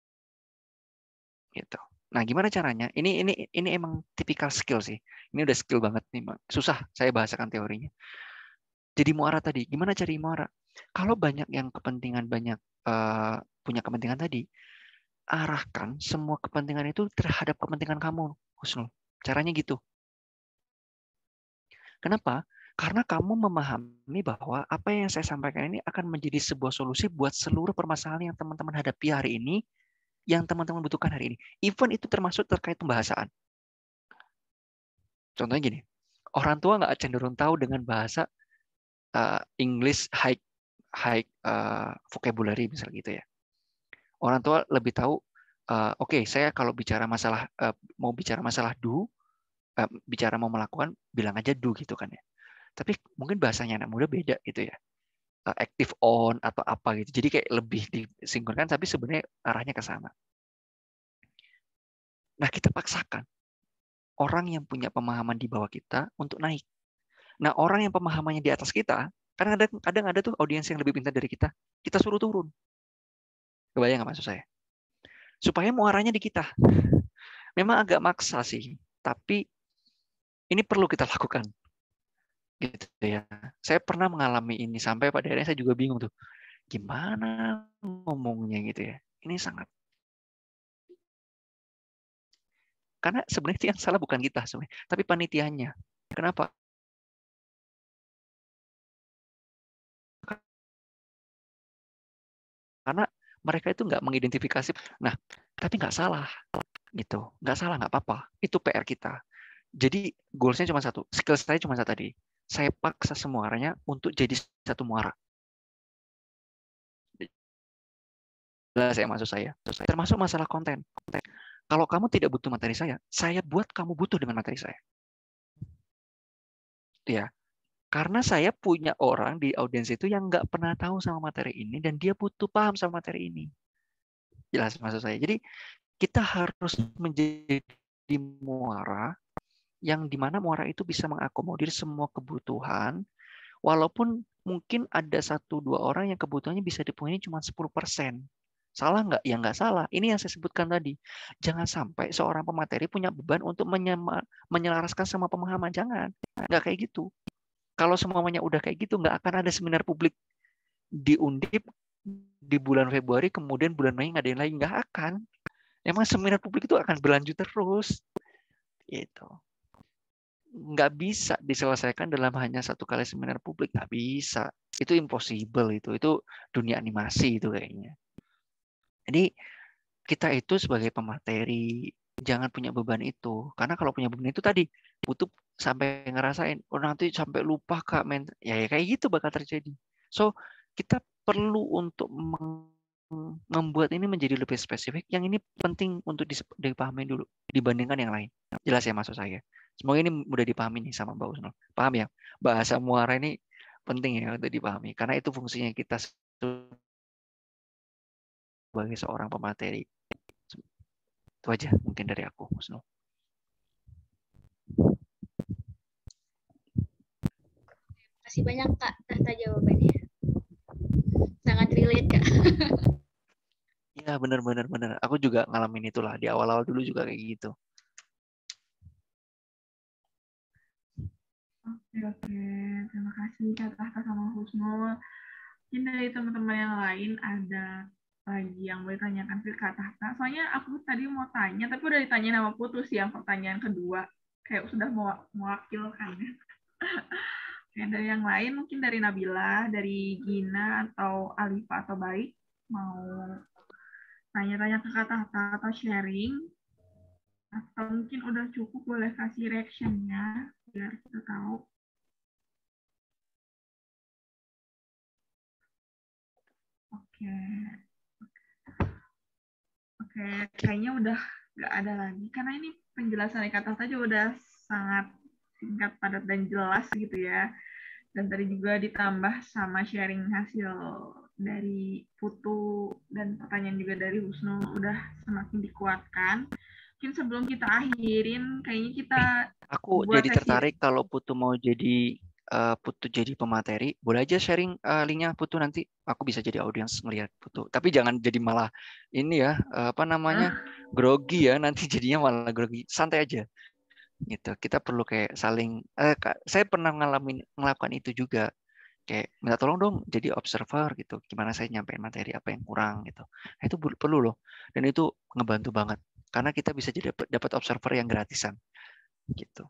Gitu. Nah, gimana caranya? Ini emang tipikal skill sih. Ini udah skill banget nih, susah saya bahasakan teorinya. Jadi muara tadi, gimana cari muara? Kalau banyak yang kepentingan banyak punya kepentingan tadi, arahkan semua kepentingan itu terhadap kepentingan kamu, Husnul. Caranya gitu. Kenapa? Karena kamu memahami bahwa apa yang saya sampaikan ini akan menjadi sebuah solusi buat seluruh permasalahan yang teman-teman hadapi hari ini, yang teman-teman butuhkan hari ini. Even itu termasuk terkait pembahasaan. Contohnya gini, orang tua nggak cenderung tahu dengan bahasa English high vocabulary misalnya gitu ya. Orang tua lebih tahu, oke, saya kalau bicara masalah mau bicara masalah do, bicara mau melakukan, bilang aja do gitu kan ya. Tapi mungkin bahasanya anak muda beda gitu ya. Active on atau apa gitu. Jadi kayak lebih disinkronkan, tapi sebenarnya arahnya ke sana. Nah, kita paksakan orang yang punya pemahaman di bawah kita untuk naik. Nah, orang yang pemahamannya di atas kita, kadang ada tuh audiens yang lebih pintar dari kita suruh turun. Kebayang nggak maksud saya? Supaya muaranya di kita. Memang agak maksa sih, tapi ini perlu kita lakukan. Gitu ya. Saya pernah mengalami ini sampai pada akhirnya saya juga bingung tuh. Gimana ngomongnya gitu ya. Ini sangat. Karena sebenarnya itu yang salah bukan kita sebenarnya, tapi panitianya. Kenapa? Karena mereka itu nggak mengidentifikasi. Nah, tapi nggak salah. Gitu. Nggak salah, nggak apa-apa. Itu PR kita. Jadi goals-nya cuma satu. Skill saya cuma satu tadi. Saya paksa semuanya untuk jadi satu muara. Jelas ya maksud saya. Termasuk masalah konten. Kalau kamu tidak butuh materi saya buat kamu butuh dengan materi saya. Ya, karena saya punya orang di audiens itu yang nggak pernah tahu sama materi ini dan dia butuh paham sama materi ini. Jelas maksud saya. Jadi kita harus menjadi muara yang dimana muara itu bisa mengakomodir semua kebutuhan, walaupun mungkin ada 1-2 orang yang kebutuhannya bisa dipenuhi cuma 10%. Salah nggak? Ya nggak salah. Ini yang saya sebutkan tadi. Jangan sampai seorang pemateri punya beban untuk menyelaraskan sama pemahaman. Jangan. Nggak kayak gitu. Kalau semuanya udah kayak gitu, nggak akan ada seminar publik di Undip di bulan Februari, kemudian bulan Mei ngadain lagi. Nggak akan. Emang seminar publik itu akan berlanjut terus. Gitu. Nggak bisa diselesaikan dalam hanya 1 kali seminar publik. Nggak bisa. Itu impossible. Itu dunia animasi itu kayaknya. Jadi kita itu sebagai pemateri jangan punya beban itu. Karena kalau punya beban itu tadi butuh sampai ngerasain, oh nanti sampai lupa Kak, ya kayak gitu bakal terjadi. So, kita perlu untuk membuat ini menjadi lebih spesifik. Yang ini penting untuk dipahami dulu dibandingkan yang lain. Jelas ya maksud saya. Semoga ini mudah dipahami nih sama Mbak Husnul. Paham ya? Bahasa muara ini penting ya untuk dipahami. Karena itu fungsinya kita sebagai seorang pemateri. Itu aja mungkin dari aku, Husnul. Terima kasih banyak Kak atas jawabannya. Sangat relate Kak. Iya benar. Aku juga ngalamin itulah di awal-awal dulu juga kayak gitu. Oke. Terima kasih Kak Tahta sama Husnul. Mungkin dari teman-teman yang lain ada lagi yang boleh tanyakan ke Kak Tahta. Soalnya aku tadi mau tanya, tapi udah ditanya sama Putus yang pertanyaan kedua. Kayak sudah mewakilkan. Oke, dari yang lain mungkin dari Nabila, dari Gina, atau Alifa, atau Baik. Mau tanya-tanya ke Kak Tahta atau sharing. Atau mungkin udah cukup boleh kasih reaction-nya biar kita tahu. Oke, kayaknya udah nggak ada lagi. Karena ini penjelasan kata saja udah sangat singkat, padat, dan jelas gitu ya. Dan tadi juga ditambah sama sharing hasil dari Putu dan pertanyaan juga dari Husnul udah semakin dikuatkan. Mungkin sebelum kita akhirin, kayaknya kita aku buat jadi tertarik kalau Putu mau jadi pemateri, boleh aja sharing linknya Putu, nanti aku bisa jadi audiens ngelihat Putu. Tapi jangan jadi malah ini ya, grogi ya, nanti jadinya malah grogi. Santai aja. Gitu. Kita perlu kayak saling saya pernah melakukan itu juga. kayak minta tolong dong jadi observer gitu. Gimana saya nyampein materi apa yang kurang gitu. Nah, itu perlu loh. Dan itu ngebantu banget. Karena kita bisa jadi dapat observer yang gratisan gitu.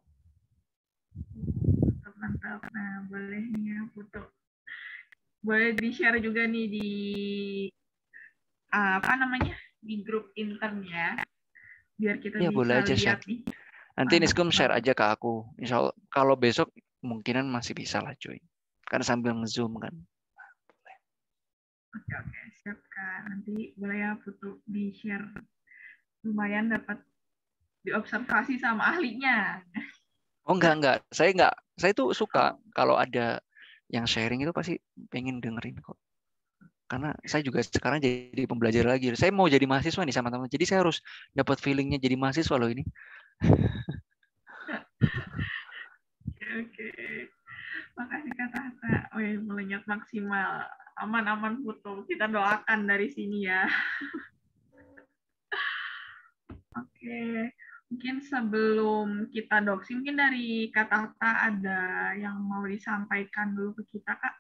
Mantap. Nah, boleh nih ya Putu. Boleh di-share juga nih di apa namanya? Di grup intern ya. Biar kita Ya boleh bisa aja share. lihat nih. Nanti Mantap Niskum share banget. aja ke aku. Insya Allah kalau besok kemungkinan masih bisa lah join. Karena sambil nge-zoom kan. Oke, siap Kak. Nanti boleh ya Putu di-share. Lumayan dapat diobservasi sama ahlinya. Oh enggak. Saya tuh suka kalau ada yang sharing itu pasti pengen dengerin kok. Karena saya juga sekarang jadi pembelajar lagi. Saya mau jadi mahasiswa nih sama teman. Jadi saya harus dapat feelingnya jadi mahasiswa loh ini. Oke. Makasih Kak Tata. Wih, melenyap maksimal. Aman-aman Putu. Kita doakan dari sini ya. Oke. Mungkin sebelum kita doksi, mungkin dari Kak Tata ada yang mau disampaikan dulu ke kita, Kak?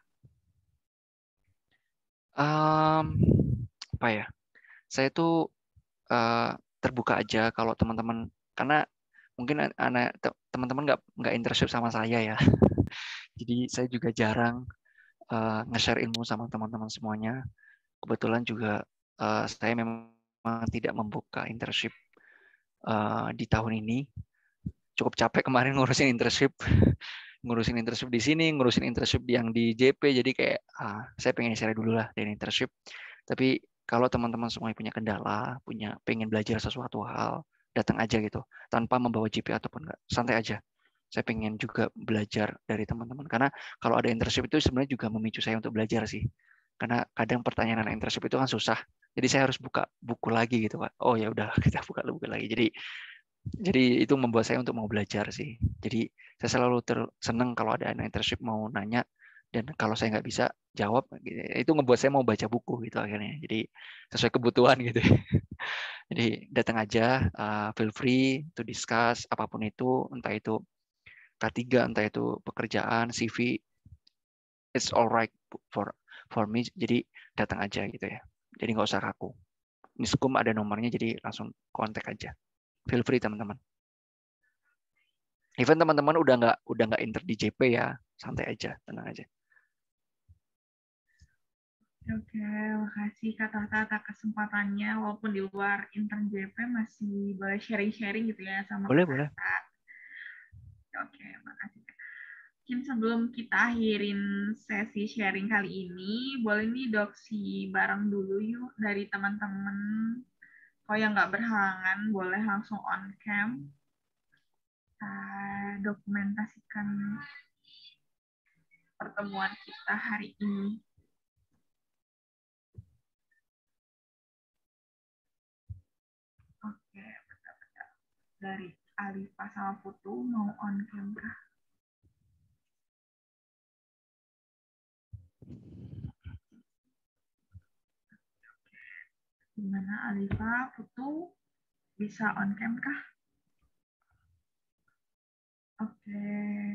Apa ya? Saya tuh terbuka aja kalau teman-teman, karena mungkin teman-teman nggak internship sama saya ya. Jadi saya juga jarang nge-share ilmu sama teman-teman semuanya. Kebetulan juga saya memang tidak membuka internship di tahun ini. Cukup capek kemarin ngurusin internship di sini, ngurusin internship yang di JP. Jadi kayak saya pengen share dulu lah dari internship. Tapi kalau teman-teman semuanya punya kendala, pengen belajar sesuatu hal, datang aja gitu, tanpa membawa JP ataupun enggak, santai aja. Saya pengen juga belajar dari teman-teman, karena kalau ada internship itu sebenarnya juga memicu saya untuk belajar sih. Karena kadang pertanyaan internship itu kan susah, jadi saya harus buka buku lagi gitu Pak. Oh ya udah, kita buka buku lagi. Jadi itu membuat saya untuk mau belajar sih. Jadi saya selalu senang kalau ada anak internship mau nanya, dan kalau saya nggak bisa jawab, itu ngebuat saya mau baca buku gitu akhirnya. Jadi sesuai kebutuhan gitu. Jadi datang aja, feel free to discuss apapun itu, entah itu K3, entah itu pekerjaan, CV, it's alright for me. Jadi datang aja gitu ya. Jadi nggak usah kaku. Niskum ada nomornya, jadi langsung kontak aja. Feel free teman-teman. Even teman-teman udah nggak inter di JP ya, santai aja, tenang aja. Oke, makasih Kak Tata atas kesempatannya. Walaupun di luar intern JP masih boleh sharing-sharing gitu ya sama Boleh, Kak boleh. Tata. Oke, makasih. Mungkin sebelum kita akhirin sesi sharing kali ini, boleh nih doksi bareng dulu yuk dari teman-teman. Kalau yang nggak berhalangan, boleh langsung on cam. Kita dokumentasikan pertemuan kita hari ini. Oke, bentar. Dari Alifa sama Putu mau on cam kah? Gimana Alifa, Putu bisa on cam kah? Oke,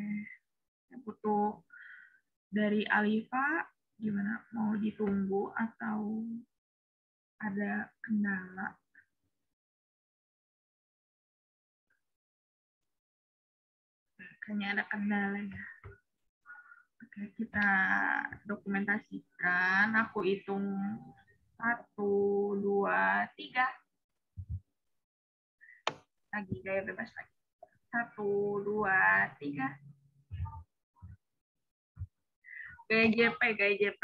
Putu dari Alifa gimana? Mau ditunggu atau ada kendala? Kayaknya ada kendala ya. Oke, kita dokumentasikan. Aku hitung 1, 2, 3. Lagi gaya bebas lagi. 1, 2, 3. Gaya JP.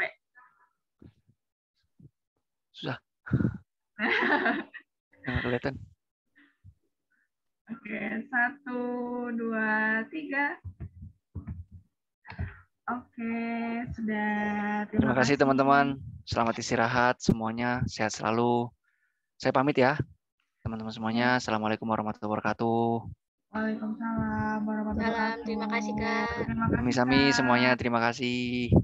Susah. Nggak kelihatan. Oke, 1, 2, 3. Oke, sudah. Terima kasih teman-teman. Selamat istirahat semuanya. Sehat selalu. Saya pamit ya, teman-teman semuanya. Assalamualaikum warahmatullahi wabarakatuh. Waalaikumsalam warahmatullahi wabarakatuh. Salam, terima kasih Kak. Terima kasih Sami-sami Kak. semuanya. Terima kasih.